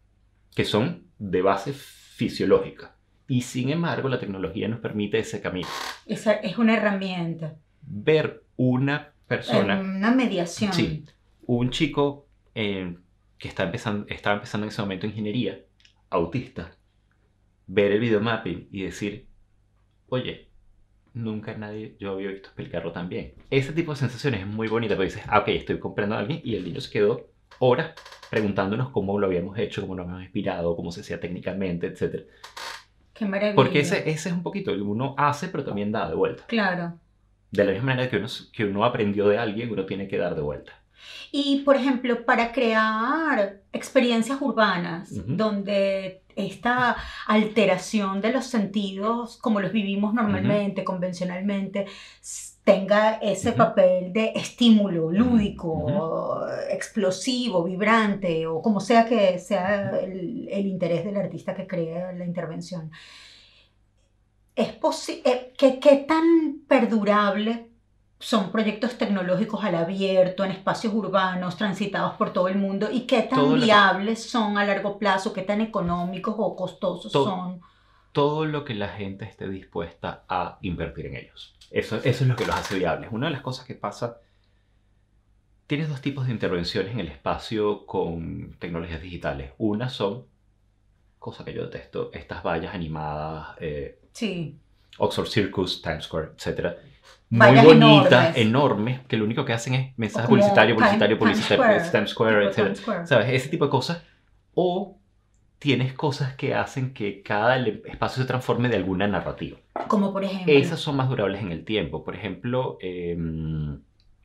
que son de base fisiológica. Y sin embargo, la tecnología nos permite ese camino. Esa es una herramienta. Ver una persona... Una mediación. Sí, un chico eh, que está empezando, estaba empezando en ese momento ingeniería, autista, ver el videomapping y decir, oye, nunca nadie, yo había visto explicarlo tan bien. Ese tipo de sensaciones es muy bonita, porque dices, ah, ok, estoy comprando a alguien, y el niño se quedó horas preguntándonos cómo lo habíamos hecho, cómo nos habíamos inspirado, cómo se hacía técnicamente, etcétera. Qué maravilla. Porque ese, ese es un poquito lo que uno hace, pero también da de vuelta. Claro. De la misma manera que uno, que uno aprendió de alguien, uno tiene que dar de vuelta. Y, por ejemplo, para crear experiencias urbanas, Ujú. donde esta alteración de los sentidos, como los vivimos normalmente, convencionalmente, s- tenga ese Ujú. papel de estímulo lúdico, Ujú. explosivo, vibrante, o como sea que sea el, el interés del artista que crea la intervención. ¿Es posible? ¿Qué, qué tan perdurable son proyectos tecnológicos al abierto, en espacios urbanos, transitados por todo el mundo? ¿Y qué tan Todo lo que- viables son a largo plazo? ¿Qué tan económicos o costosos Todo. son? Todo lo que la gente esté dispuesta a invertir en ellos. Eso, eso es lo que los hace viables. Una de las cosas que pasa, tienes dos tipos de intervenciones en el espacio con tecnologías digitales. Una son, cosa que yo detesto, estas vallas animadas, eh, Sí, Oxford Circus, Times Square, etcétera. Muy Vallas bonitas, enormes. enormes, que lo único que hacen es mensaje O como publicitario, Time- publicitario, Times publicitario, Square, Times Square, tipo etcétera. Times Square. ¿Sabes? Ese tipo de cosas. O tienes cosas que hacen que cada ele- espacio se transforme de alguna narrativa. Como por ejemplo. Esas son más durables en el tiempo. Por ejemplo, em,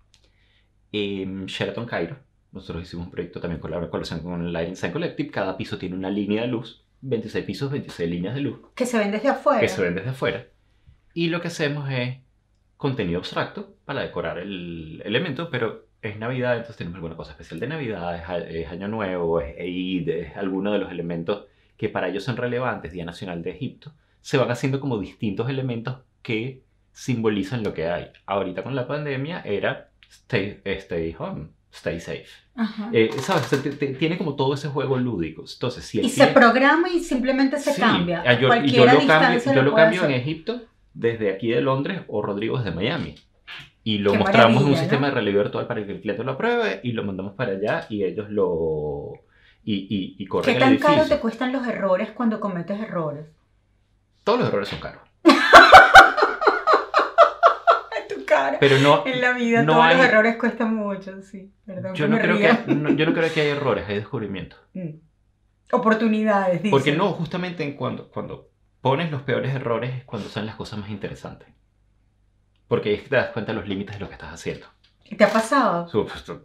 en Sheraton Cairo, nosotros hicimos un proyecto también con la colaboración con el Lighting Design Collective. Cada piso tiene una línea de luz, veintiséis pisos, veintiséis líneas de luz, Que se ven desde afuera. que se ven desde afuera. Y lo que hacemos es contenido abstracto para decorar el elemento, pero es Navidad, entonces tenemos alguna cosa especial de Navidad, es, a- es Año Nuevo, es Eid, es alguno de los elementos que para ellos son relevantes, Día Nacional de Egipto, se van haciendo como distintos elementos que simbolizan lo que hay. Ahorita con la pandemia era stay, stay home, stay safe. Ajá. Eh, ¿Sabes? Te- te- Tiene como todo ese juego lúdico. Entonces, si el Y se cliente- programa y simplemente se Sí, cambia. ah, yo, y yo Cualquiera lo distancia cambio, yo lo puede cambio en hacer. Egipto desde aquí de Londres o Rodrigo desde Miami. Y lo Qué mostramos en un maravilla, sistema ¿no? de realidad virtual para que el cliente lo apruebe y lo mandamos para allá y ellos lo... y, y, y corren ¿Qué el tan edificio. caro te cuestan los errores cuando cometes errores? Todos los errores son caros. En tu cara. Pero no... En la vida no todos hay- los errores cuestan mucho, sí. Perdón Yo que no, me creo ría. que, no- yo no creo que haya errores, hay descubrimientos. Mm. Oportunidades, dice. Porque no, justamente en cuando, cuando pones los peores errores es cuando son las cosas más interesantes. Porque ahí es que te das cuenta de los límites de lo que estás haciendo. ¿Te ha pasado? Supuesto.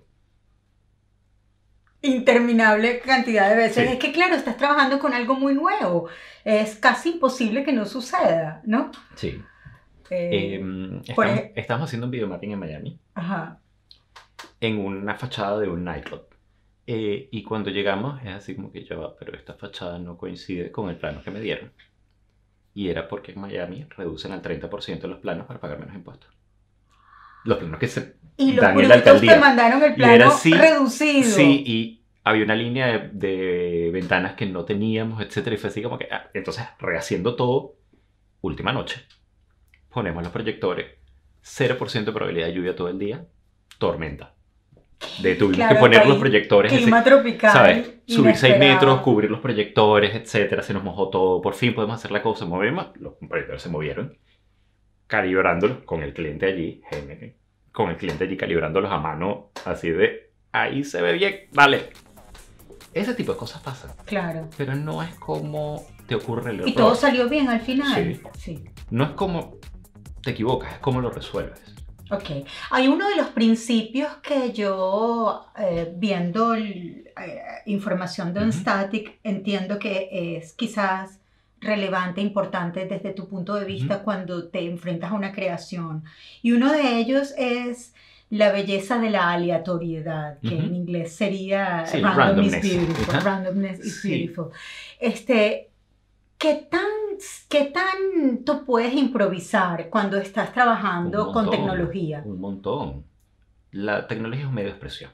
Interminable cantidad de veces. Sí. Es que, claro, estás trabajando con algo muy nuevo. Es casi imposible que no suceda, ¿no? Sí. Eh, Eh, por estamos, ej- estamos haciendo un videomapping en Miami, Ajá. en una fachada de un nightclub. Eh, y cuando llegamos es así como que ya va, pero esta fachada no coincide con el plano que me dieron. Y era porque en Miami reducen al treinta por ciento los planos para pagar menos impuestos. los planos que se Y los dan en la brutos alcaldía. te mandaron el Y plano era así, reducido. Sí, y había una línea de, de ventanas que no teníamos, etcétera, y fue así como que, ah, entonces, rehaciendo todo, última noche, ponemos los proyectores, cero por ciento de probabilidad de lluvia todo el día, tormenta. De tuvimos Claro, que poner país, los proyectores, clima ese, tropical, ¿sabes? Subir seis inesperado. metros, cubrir los proyectores, etcétera, se nos mojó todo, por fin podemos hacer la cosa, movimos, los proyectores se movieron, calibrándolos con el cliente allí, G M G, con el cliente allí calibrándolos a mano, así de, ahí se ve bien, vale. Ese tipo de cosas pasan. Claro. Pero no es como te ocurre el error. ¿Y todo salió bien al final? Sí. Sí. No es como te equivocas, es como lo resuelves. Ok. Hay uno de los principios que yo, eh, viendo el, eh, información de Ujú. OnStatic, entiendo que es quizás relevante, importante desde tu punto de vista Ujú. cuando te enfrentas a una creación. Y uno de ellos es la belleza de la aleatoriedad, que Ujú. en inglés sería Sí, random is randomness. beautiful. Ajá. Randomness is Sí. beautiful. Este, ¿qué tan, ¿Qué tanto puedes improvisar cuando estás trabajando Un con montón, tecnología? Un montón. La tecnología es un medio de expresión.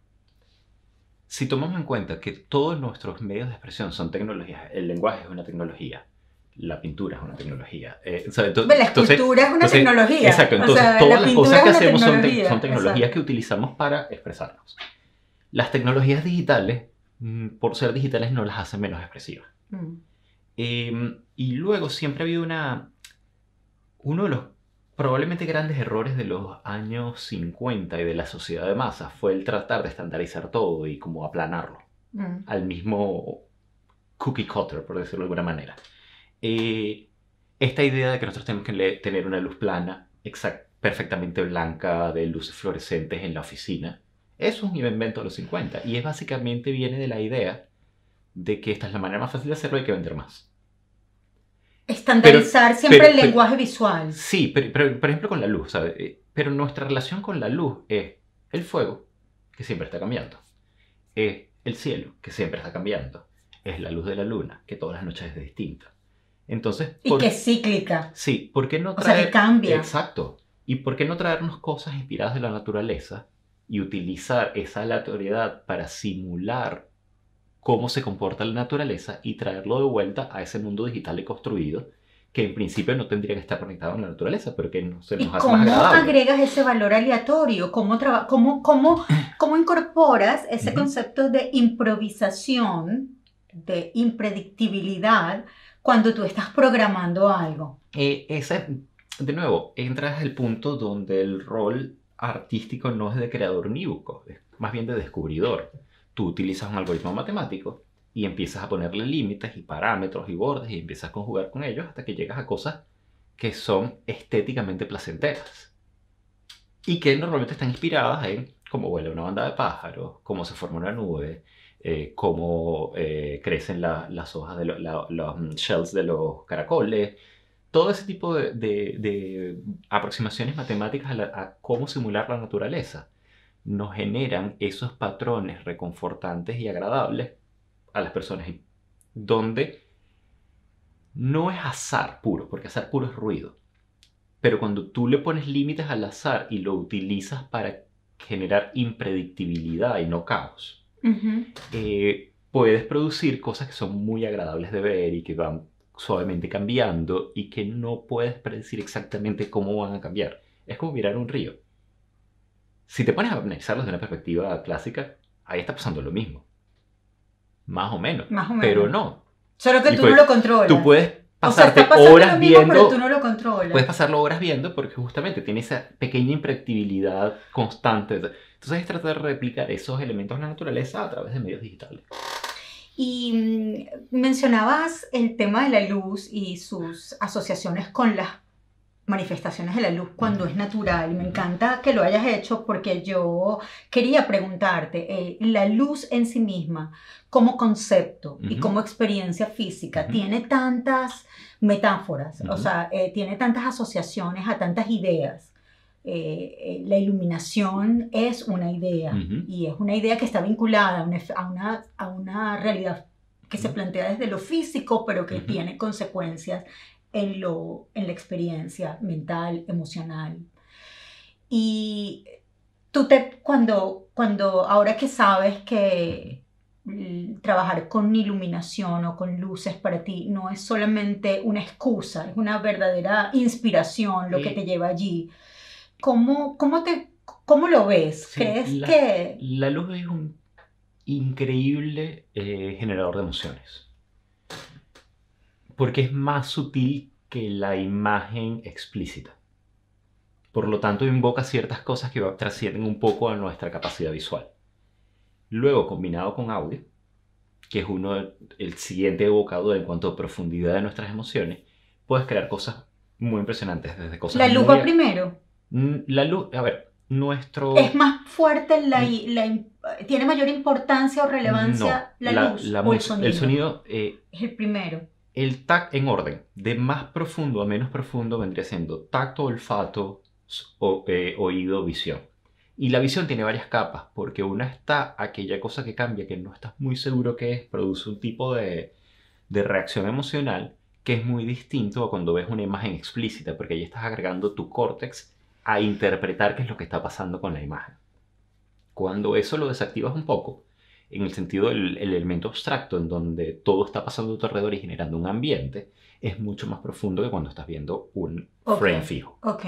Si tomamos en cuenta que todos nuestros medios de expresión son tecnologías, el lenguaje es una tecnología, la pintura es una tecnología. Eh, o sea, ento- La entonces, escultura es una entonces, tecnología. Exacto, O entonces sea, la todas las pintura cosas es que una hacemos son, te- tecnología, son tecnologías exacto. que utilizamos para expresarnos. Las tecnologías digitales, mm, por ser digitales, no las hacen menos expresivas. Mm. Eh, y luego siempre ha habido una, uno de los probablemente grandes errores de los años cincuenta y de la sociedad de masas fue el tratar de estandarizar todo y como aplanarlo Mm. al mismo cookie cutter, por decirlo de alguna manera. Eh, esta idea de que nosotros tenemos que le- tener una luz plana, exact, perfectamente blanca, de luces fluorescentes en la oficina, es un invento de los cincuenta y es básicamente viene de la idea de que esta es la manera más fácil de hacerlo y hay que vender más. Estandarizar Pero- siempre pero- el pero- lenguaje visual. Sí, pero, pero, por ejemplo con la luz, ¿sabes? Eh, Pero nuestra relación con la luz es el fuego, que siempre está cambiando. Es el cielo, que siempre está cambiando. Es la luz de la luna, que todas las noches es distinta. Entonces, Y ¿por- que es cíclica. sí, ¿por qué no O sea, traer... que cambia. Exacto. ¿Y por qué no traernos cosas inspiradas de la naturaleza y utilizar esa aleatoriedad para simular cómo se comporta la naturaleza y traerlo de vuelta a ese mundo digital y construido que en principio no tendría que estar conectado a la naturaleza, pero que no- se ¿Y nos hace cómo más agradable? agregas ese valor aleatorio? ¿Cómo, traba- cómo, cómo, cómo incorporas ese Ujú. concepto de improvisación, de impredictibilidad, cuando tú estás programando algo? Eh, ese, de nuevo, entras al punto donde el rol artístico no es de creador unívoco, es más bien de descubridor. Tú utilizas un algoritmo matemático y empiezas a ponerle límites y parámetros y bordes y empiezas a conjugar con ellos hasta que llegas a cosas que son estéticamente placenteras y que normalmente están inspiradas en cómo vuela una banda de pájaros, cómo se forma una nube, eh, cómo eh, crecen la- las hojas de lo- la- los mm, shells de los caracoles. Todo ese tipo de, de- de aproximaciones matemáticas a, la- a cómo simular la naturaleza nos generan esos patrones reconfortantes y agradables a las personas, y- donde no es azar puro, porque azar puro es ruido. Pero cuando tú le pones límites al azar y lo utilizas para generar impredictibilidad y no caos, Ujú. eh, puedes producir cosas que son muy agradables de ver y que van suavemente cambiando y que no puedes predecir exactamente cómo van a cambiar. Es como mirar un río. Si te pones a analizarlo desde una perspectiva clásica, ahí está pasando lo mismo. Más o menos. Más o menos. Pero no. Solo que Y tú pues, no lo controlas. Tú puedes O sea, pasarte está pasando horas lo mismo, viendo... pero tú no lo controlas. Puedes pasarlo horas viendo porque justamente tiene esa pequeña impredictibilidad constante. Entonces es tratar de replicar esos elementos de la naturaleza a través de medios digitales. Y mm, mencionabas el tema de la luz y sus asociaciones con las manifestaciones de la luz cuando Ujú. es natural. Me Ujú. encanta que lo hayas hecho porque yo quería preguntarte, eh, la luz en sí misma como concepto y Ujú. como experiencia física Ujú. tiene tantas metáforas, o Ujú. sea, eh, tiene tantas asociaciones a tantas ideas. Eh, eh, la iluminación es una idea Ujú. y es una idea que está vinculada a una, a una, a una realidad que se Ujú. plantea desde lo físico, pero que Ujú. tiene consecuencias en, lo, en la experiencia mental, emocional. Y tú te, cuando, cuando, ahora que sabes que mm, trabajar con iluminación o con luces para ti no es solamente una excusa, es una verdadera inspiración lo que te Y lleva allí. ¿Cómo, cómo te, cómo lo ves? sí, ¿Crees la, que la luz es un increíble eh, generador de emociones, porque es más sutil que la imagen explícita. Por lo tanto, invoca ciertas cosas que trascienden un poco a nuestra capacidad visual. Luego, combinado con audio, que es uno el siguiente evocador en cuanto a profundidad de nuestras emociones, puedes crear cosas muy impresionantes, desde cosas la luz muy... va primero? Mm, La luz, a ver, nuestro... ¿Es más fuerte, la, Mm, la, tiene mayor importancia o No, relevancia la la, luz la o el música, el sonido? sonido, eh, Es el primero. el tacto en orden, de más profundo a menos profundo vendría siendo tacto, olfato, s- o, eh, oído, visión. Y la visión tiene varias capas, porque una está aquella cosa que cambia, que no estás muy seguro qué es, produce un tipo de, de reacción emocional que es muy distinto a cuando ves una imagen explícita, porque ahí estás agregando tu córtex a interpretar qué es lo que está pasando con la imagen. Cuando eso lo desactivas un poco, en el sentido del el elemento abstracto, en donde todo está pasando a tu alrededor y generando un ambiente, es mucho más profundo que cuando estás viendo un Ok, frame fijo. ok.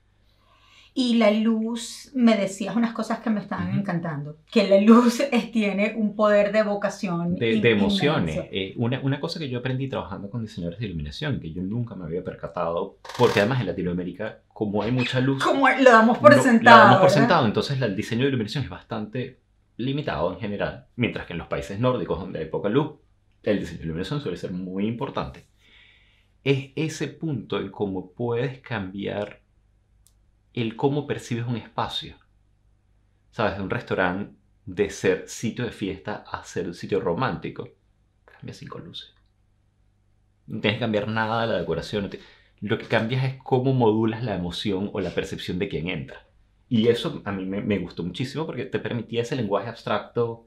Y la luz, me decías unas cosas que me estaban Ujú. encantando, que la luz es- tiene un poder de evocación De, in- de emociones. inmenso. Eh, una, una cosa que yo aprendí trabajando con diseñadores de iluminación, que yo nunca me había percatado, porque además en Latinoamérica, como hay mucha luz, Como lo damos por no, la damos sentado, por ¿verdad? sentado, entonces la- el diseño de iluminación es bastante limitado en general, mientras que en los países nórdicos donde hay poca luz, el diseño de iluminación suele ser muy importante. Es ese punto en cómo puedes cambiar el cómo percibes un espacio. ¿Sabes? De un restaurante, de ser sitio de fiesta a ser un sitio romántico. Cambia cinco luces. No tienes que cambiar nada de la decoración. no te- Lo que cambias es cómo modulas la emoción o la percepción de quien entra. Y eso a mí me, me gustó muchísimo porque te permitía ese lenguaje abstracto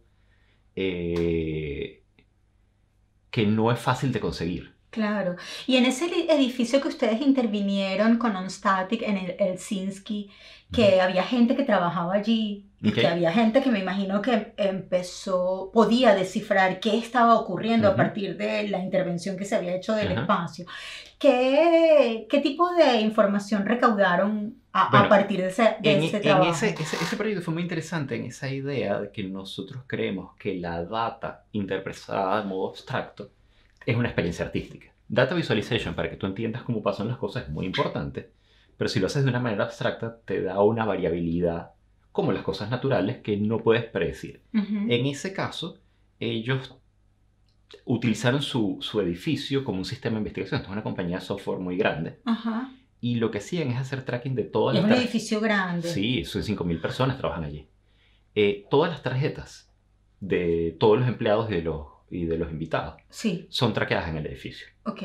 eh, que no es fácil de conseguir. Claro. Y en ese edi- edificio que ustedes intervinieron con OnStatic en el Helsinki, que había gente que trabajaba allí y ¿Ok? que había gente que me imagino que empezó, podía descifrar qué estaba ocurriendo a Ujú. partir de la intervención que se había hecho del Ajá. espacio. ¿Qué, qué tipo de información recaudaron a, a Bueno, partir de ese, de En, ese en trabajo? ese, ese, ese proyecto fue muy interesante en esa idea de que nosotros creemos que la data interpretada de modo abstracto es una experiencia artística. Data visualization, para que tú entiendas cómo pasan las cosas, es muy importante, pero si lo haces de una manera abstracta, te da una variabilidad, como las cosas naturales, que no puedes predecir. Ujú. En ese caso, ellos utilizaron su, su edificio como un sistema de investigación. Esto es una compañía de software muy grande. Ajá. Y lo que hacían es hacer tracking de todas Y es las un tarjetas. edificio grande. Sí, son cinco mil personas trabajan allí. Eh, todas las tarjetas de todos los empleados y de los, y de los invitados Sí, son traqueadas en el edificio. ok.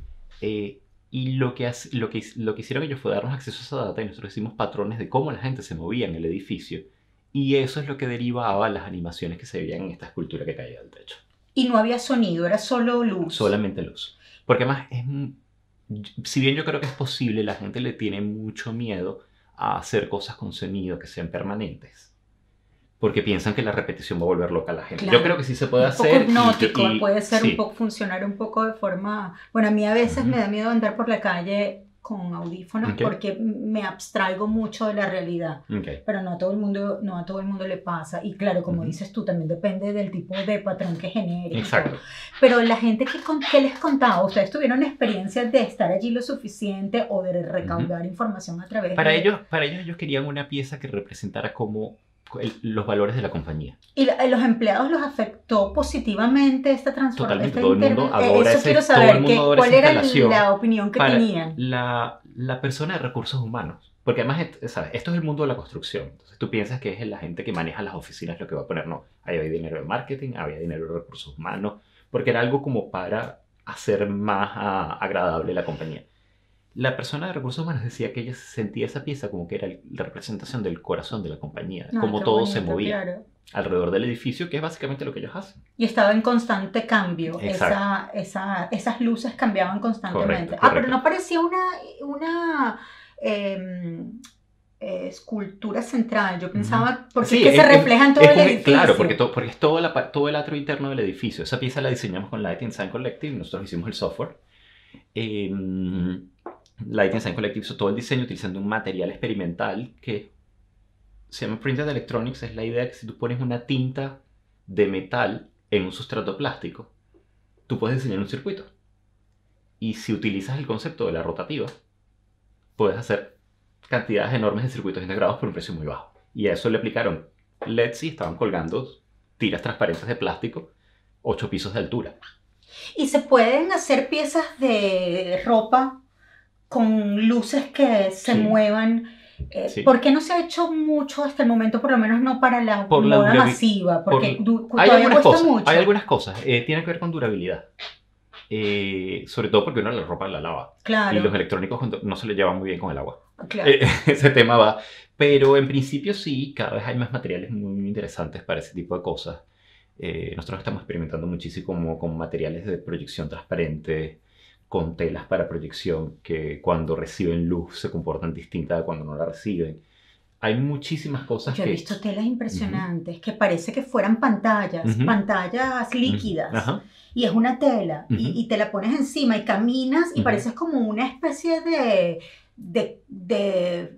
Eh, y lo que, hace- lo, que, lo que hicieron ellos fue darnos acceso a esa data y nosotros hicimos patrones de cómo la gente se movía en el edificio. Y eso es lo que derivaba a las animaciones que se veían en esta escultura que caía del techo. Y no había sonido, era solo luz. Solamente luz. Porque además, es, un- si bien yo creo que es posible, la gente le tiene mucho miedo a hacer cosas con sonido que sean permanentes. Porque piensan que la repetición va a volver loca a la gente. Claro. Yo creo que sí se puede Un poco hacer. y- hipnótico, y- puede ser sí. un poco, funcionar un poco de forma... Bueno, a mí a veces Ujú. me da miedo andar por la calle con audífonos Ok. porque me abstraigo mucho de la realidad. Ok. Pero no a todo el mundo, no a todo el mundo le pasa. Y claro, como Ujú. dices tú, también depende del tipo de patrón que genere. y Exacto. todo. Pero la gente que, con- que les contaba, ¿ustedes tuvieron experiencias de estar allí lo suficiente o de recaudar información a través Para de... ellos, para ellos, ellos querían una pieza que representara como el- los valores de la compañía. ¿Y la- los empleados los afectó positivamente esta transformación? Totalmente, todo el mundo adora Eso ese- quiero todo el saber, mundo que, adora ¿cuál esa era instalación. la opinión que Para tenían? la, la persona de recursos humanos. Porque además, et- ¿sabes? Esto es el mundo de la construcción. Entonces tú piensas que es la gente que maneja las oficinas lo que va a poner. No, ahí había dinero de marketing, había dinero de recursos humanos, porque era algo como para hacer más ah, agradable la compañía. La persona de recursos humanos decía que ella sentía esa pieza como que era el- la representación del corazón de la compañía, Ay, como qué todo se bonito, movía claro. alrededor del edificio, que es básicamente lo que ellos hacen. Y estaba en constante cambio. Exacto. Esa, esa, esas luces cambiaban constantemente. Correcto, Ah, pero correcto. no parecía una, una em, es cultura central. Yo pensaba, Ujú. porque Sí, es que es- se refleja en todo es el un- edificio. Claro, porque, to- porque es todo, la, pa- todo el atrio interno del edificio. Esa pieza la diseñamos con Light Design Collective, nosotros hicimos el software. Eh, Light Design Collective hizo todo el diseño utilizando un material experimental que se llama Printed Electronics. Es la idea que si tú pones una tinta de metal en un sustrato plástico, tú puedes diseñar un circuito. Y si utilizas el concepto de la rotativa, puedes hacer cantidades enormes de circuitos integrados por un precio muy bajo. Y a eso le aplicaron L E Ds y estaban colgando tiras transparentes de plástico, ocho pisos de altura. Y se pueden hacer piezas de ropa con luces que se Sí. muevan. Eh, Sí. ¿Por qué no se ha hecho mucho hasta el momento, por lo menos no para la Por la moda durabi- masiva? Porque por- du- Hay todavía algunas cuesta cosas, mucho. hay algunas cosas. Eh, tiene que ver con durabilidad. Eh, sobre todo porque uno la ropa la lava. Claro, Y los electrónicos cuando- no se le llevan muy bien con el agua. claro. Eh, ese tema va. Pero en principio sí, cada vez hay más materiales muy, muy interesantes para ese tipo de cosas. Eh, nosotros estamos experimentando muchísimo como, con materiales de proyección transparente, con telas para proyección que cuando reciben luz se comportan distintas a cuando no la reciben. Hay muchísimas cosas Yo he que... visto telas impresionantes que parece que fueran pantallas, Ujú. pantallas líquidas. Ajá. Y es una tela, y, Ujú. y te la pones encima y caminas y Ujú. pareces como una especie de, de, de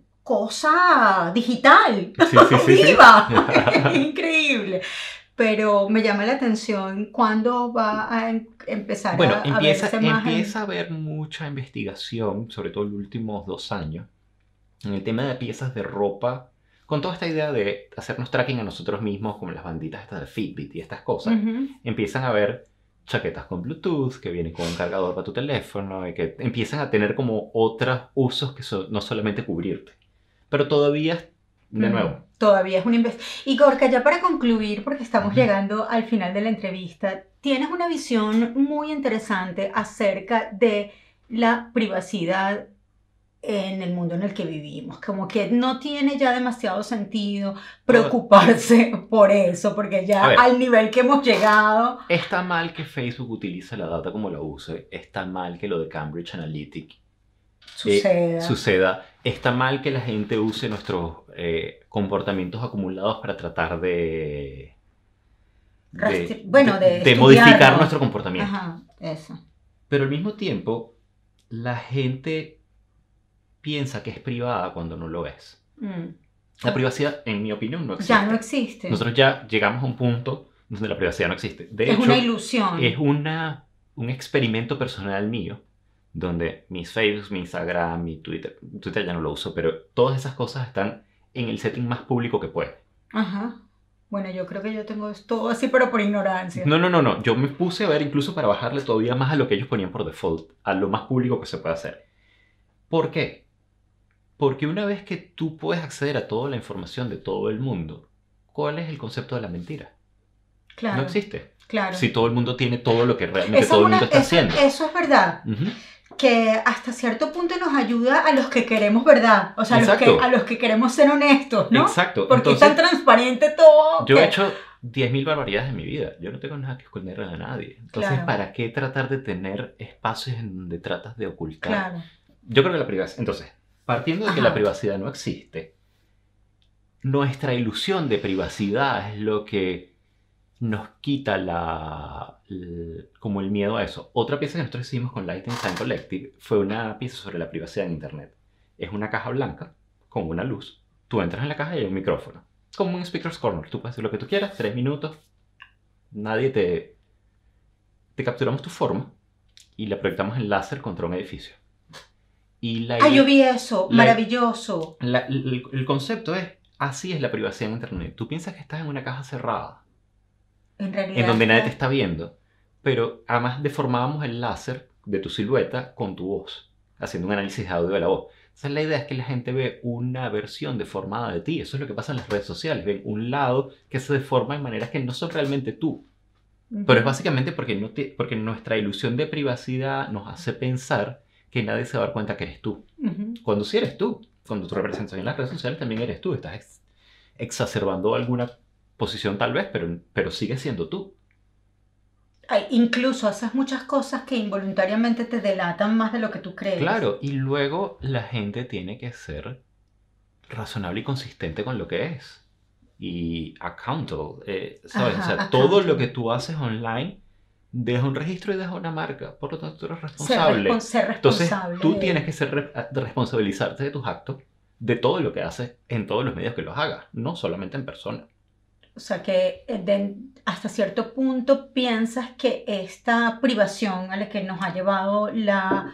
cosa digital, Sí, sí, sí, sí. viva. Increíble. Pero me llama la atención cuándo va a em- empezar Bueno, a, a empieza, verse más en- empieza a haber mucha investigación, sobre todo en los últimos dos años, en el tema de piezas de ropa, con toda esta idea de hacernos tracking a nosotros mismos, como las banditas estas de Fitbit y estas cosas. Ujú. Empiezan a ver chaquetas con Bluetooth, que vienen con un cargador para tu teléfono, y que empiezan a tener como otros usos que son no solamente cubrirte. Pero todavía, de Mm, nuevo, Todavía es una investigación. Y Gorka, ya para concluir, porque estamos Ujú. llegando al final de la entrevista, tienes una visión muy interesante acerca de la privacidad en el mundo en el que vivimos. Como que no tiene ya demasiado sentido preocuparse por eso, porque A ya ver. al nivel que hemos llegado... está mal que Facebook utilice la data como la use, está mal que lo de Cambridge Analytica Suceda. suceda. Está mal que la gente use nuestros eh, comportamientos acumulados para tratar de, de, Rastri- bueno, de de modificar estudiarlo. nuestro comportamiento. Ajá, eso. Pero al mismo tiempo, la gente piensa que es privada cuando no lo es. Mm. La privacidad, en mi opinión, no existe. Ya no existe. Nosotros ya llegamos a un punto donde la privacidad no existe. De es hecho, una ilusión. es una, un experimento personal mío, donde mis Facebook, mi Instagram, mi Twitter, Twitter ya no lo uso, pero todas esas cosas están en el setting más público que puede. Ajá. Bueno, yo creo que yo tengo todo así, pero por ignorancia. No, no, no, no. Yo me puse a ver incluso para bajarle todavía más a lo que ellos ponían por default, a lo más público que se puede hacer. ¿Por qué? Porque una vez que tú puedes acceder a toda la información de todo el mundo, ¿cuál es el concepto de la mentira? Claro. No existe. Claro. Si todo el mundo tiene todo lo que realmente Esa todo el una- mundo está eso, haciendo. eso es verdad. Ujú. Que hasta cierto punto nos ayuda a los que queremos verdad. O sea, a los, que, Exacto. a los que queremos ser honestos, ¿no? Exacto. Porque Entonces, es tan transparente todo. yo que- he hecho diez mil barbaridades en mi vida. Yo no tengo nada que esconder a nadie. Entonces, Claro. ¿para qué tratar de tener espacios en donde tratas de ocultar? Claro. Yo creo que la privacidad... Entonces, partiendo de que Ajá. la privacidad no existe, nuestra ilusión de privacidad es lo que nos quita la, l- como el miedo a eso. Otra pieza que nosotros hicimos con Light Design Collective fue una pieza sobre la privacidad en Internet. Es una caja blanca con una luz. Tú entras en la caja y hay un micrófono. Como un Speaker's Corner. Tú puedes hacer lo que tú quieras, tres minutos. Nadie te... Te capturamos tu forma y la proyectamos en láser contra un edificio. Y la Ah, yo vi eso. la- Maravilloso. la- el, el concepto es, así es la privacidad en Internet. Tú piensas que estás en una caja cerrada, En realidad. en donde nadie te está viendo, pero además deformábamos el láser de tu silueta con tu voz, haciendo un análisis de audio de la voz. Entonces la idea es que la gente ve una versión deformada de ti. Eso es lo que pasa en las redes sociales. Ven un lado que se deforma de maneras que no son realmente tú. Ujú. Pero es básicamente porque, no te- porque nuestra ilusión de privacidad nos hace pensar que nadie se va a dar cuenta que eres tú. Ujú. Cuando sí eres tú, cuando tu representación en las redes sociales también eres tú, estás ex- exacerbando alguna posición tal vez, pero, pero sigues siendo tú. Ay, incluso haces muchas cosas que involuntariamente te delatan más de lo que tú crees. Claro, y luego la gente tiene que ser razonable y consistente con lo que es. Y accountable, eh, ¿sabes? Ajá, o sea, accountable. todo lo que tú haces online deja un registro y deja una marca. Por lo tanto, tú eres Ser, responsable. respon- ser Entonces, responsable. tú de- tienes que ser re- de responsabilizarte de tus actos, de todo lo que haces en todos los medios que los hagas, no solamente en persona. O sea que eh, de- hasta cierto punto piensas que esta privación a la que nos ha llevado la,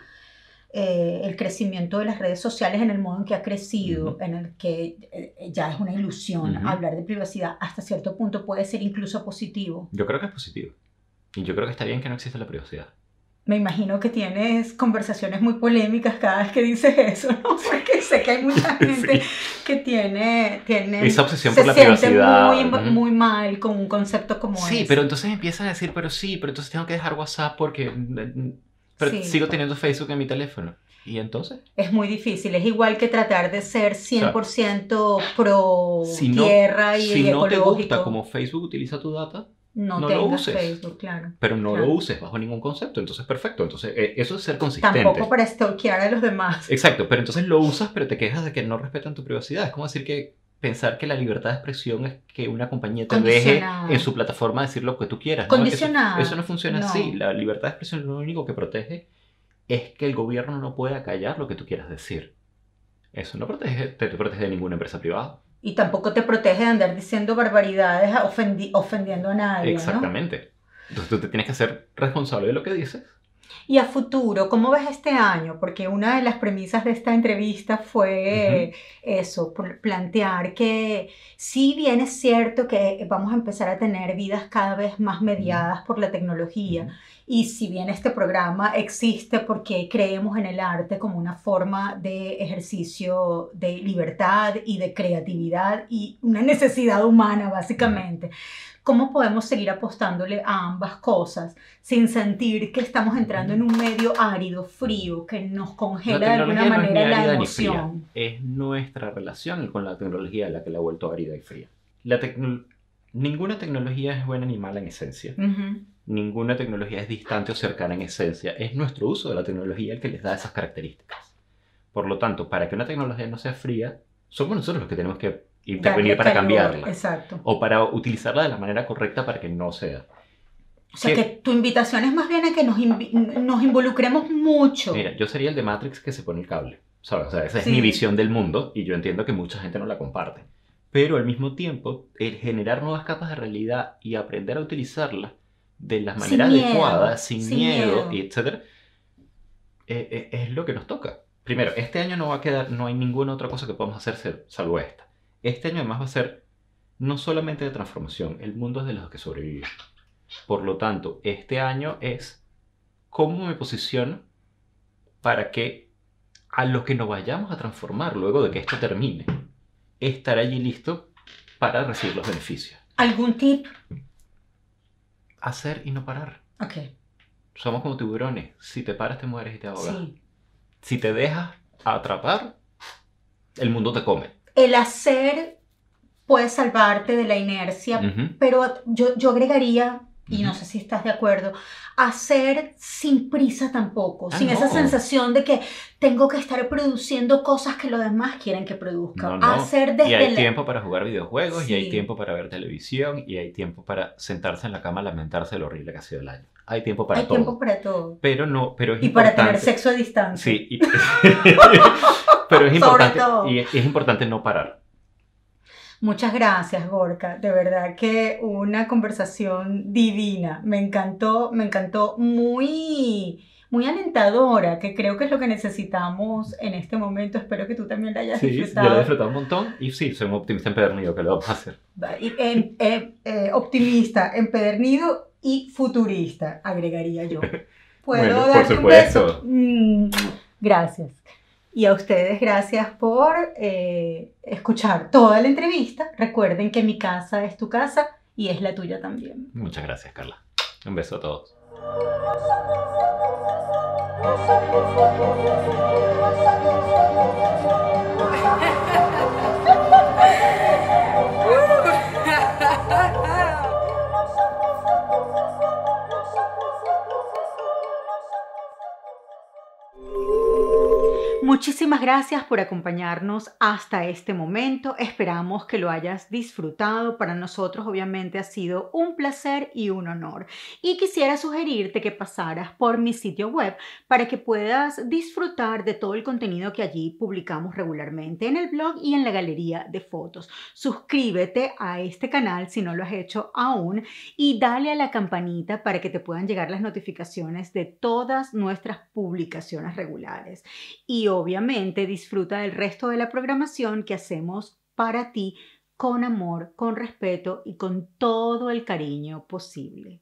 eh, el crecimiento de las redes sociales en el modo en que ha crecido, Ujú. en el que eh, ya es una ilusión Ujú. hablar de privacidad, hasta cierto punto puede ser incluso positivo. Yo creo que es positivo. Y yo creo que está bien que no exista la privacidad. Me imagino que tienes conversaciones muy polémicas cada vez que dices eso, ¿no? Porque sé que hay mucha gente Sí. que tiene, tiene Esa obsesión se por la siente privacidad. muy, Ujú. muy mal con un concepto como Sí, ese. pero entonces empiezan a decir, pero sí, pero entonces tengo que dejar WhatsApp porque mm, pero Sí. sigo teniendo Facebook en mi teléfono. ¿Y entonces? Es muy difícil, es igual que tratar de ser cien por ciento pro Si no, tierra y si no te ecológico. gusta cómo Facebook utiliza tu data, no, no lo tengas uses. Facebook, claro. pero no Claro. lo uses bajo ningún concepto. Entonces, perfecto. Entonces, eh, eso es ser consistente. Tampoco para stalkear a los demás. Exacto, pero entonces lo usas, pero te quejas de que no respetan tu privacidad. Es como decir que pensar que la libertad de expresión es que una compañía te deje Condicionada. en su plataforma decir lo que tú quieras. ¿no? Condicionada. Eso, eso no funciona No. así. La libertad de expresión lo único que protege es que el gobierno no pueda callar lo que tú quieras decir. Eso no protege, te, te protege de ninguna empresa privada. Y tampoco te protege de andar diciendo barbaridades ofendi- ofendiendo a nadie, ¿no? Exactamente. Entonces tú te tienes que ser responsable de lo que dices. Y a futuro, ¿cómo ves este año? Porque una de las premisas de esta entrevista fue eso, pl- plantear que si bien es cierto que vamos a empezar a tener vidas cada vez más mediadas por la tecnología, Ujú. y si bien este programa existe porque creemos en el arte como una forma de ejercicio de libertad y de creatividad y una necesidad humana, básicamente, ¿cómo podemos seguir apostándole a ambas cosas sin sentir que estamos entrando en un medio árido, frío, que nos La congela de alguna tecnología no es ni manera la árida ni fría. emoción? Es nuestra relación con la tecnología la que la ha vuelto árida y fría. La tecno- Ninguna tecnología es buena ni mala en esencia. Ujú. Ninguna tecnología es distante o cercana en esencia. Es nuestro uso de la tecnología el que les da esas características. Por lo tanto, para que una tecnología no sea fría, somos nosotros los que tenemos que intervenir Darle para calor, cambiarla. Exacto. O para utilizarla de la manera correcta para que no sea. O sea, ¿Qué? que tu invitación es más bien a que nos, invi- nos involucremos mucho. Mira, yo sería el de Matrix que se pone el cable, ¿sabes? O sea, esa es Sí. mi visión del mundo y yo entiendo que mucha gente no la comparte. Pero al mismo tiempo, el generar nuevas capas de realidad y aprender a utilizarlas de la Sin manera miedo, adecuada, sin, sin miedo, miedo. etcétera, eh, eh, es lo que nos toca. Primero, este año no va a quedar, no hay ninguna otra cosa que podamos hacer sal- salvo esta. Este año además va a ser no solamente de transformación, el mundo es de los que sobrevive. Por lo tanto, este año es cómo me posiciono para que a lo que nos vayamos a transformar luego de que esto termine, estar allí listo para recibir los beneficios. ¿Algún tip? Hacer y no parar. Ok, Somos como tiburones. Si te paras, te mueres y te ahogas. sí. Si te dejas atrapar, el mundo te come. El hacer puede salvarte de la inercia, Ujú. pero yo, yo agregaría, y no Ujú. sé si estás de acuerdo, hacer sin prisa tampoco, Ah, sin esa no. sensación de que tengo que estar produciendo cosas que los demás quieren que produzca. No, no. Hacer desde Y hay la... tiempo para jugar videojuegos, y Sí. hay tiempo para ver televisión, y hay tiempo para sentarse en la cama a lamentarse de lo horrible que ha sido el año. Hay tiempo para Hay todo. tiempo para todo. Pero no, pero es Y para importante. tener sexo a distancia. Sí, y- pero es Sobre importante, todo. y es, es importante no parar. Muchas gracias, Gorka. De verdad que una conversación divina. Me encantó, me encantó, muy, muy alentadora, que creo que es lo que necesitamos en este momento. Espero que tú también la hayas Sí, yo disfrutado. lo he disfrutado un montón, y sí, soy un optimista empedernido que lo vamos a hacer. Y, eh, eh, eh, optimista, empedernido y futurista, agregaría yo. ¿Puedo Bueno, por darte un supuesto. beso? Mm, gracias. Y a ustedes, gracias por eh, escuchar toda la entrevista. Recuerden que mi casa es tu casa y es la tuya también. Muchas gracias, Carla. Un beso a todos. Woo! Muchísimas gracias por acompañarnos hasta este momento. Esperamos que lo hayas disfrutado. Para nosotros obviamente ha sido un placer y un honor. Y quisiera sugerirte que pasaras por mi sitio web para que puedas disfrutar de todo el contenido que allí publicamos regularmente en el blog y en la galería de fotos. Suscríbete a este canal si no lo has hecho aún y dale a la campanita para que te puedan llegar las notificaciones de todas nuestras publicaciones regulares. Y obviamente disfruta del resto de la programación que hacemos para ti con amor, con respeto y con todo el cariño posible.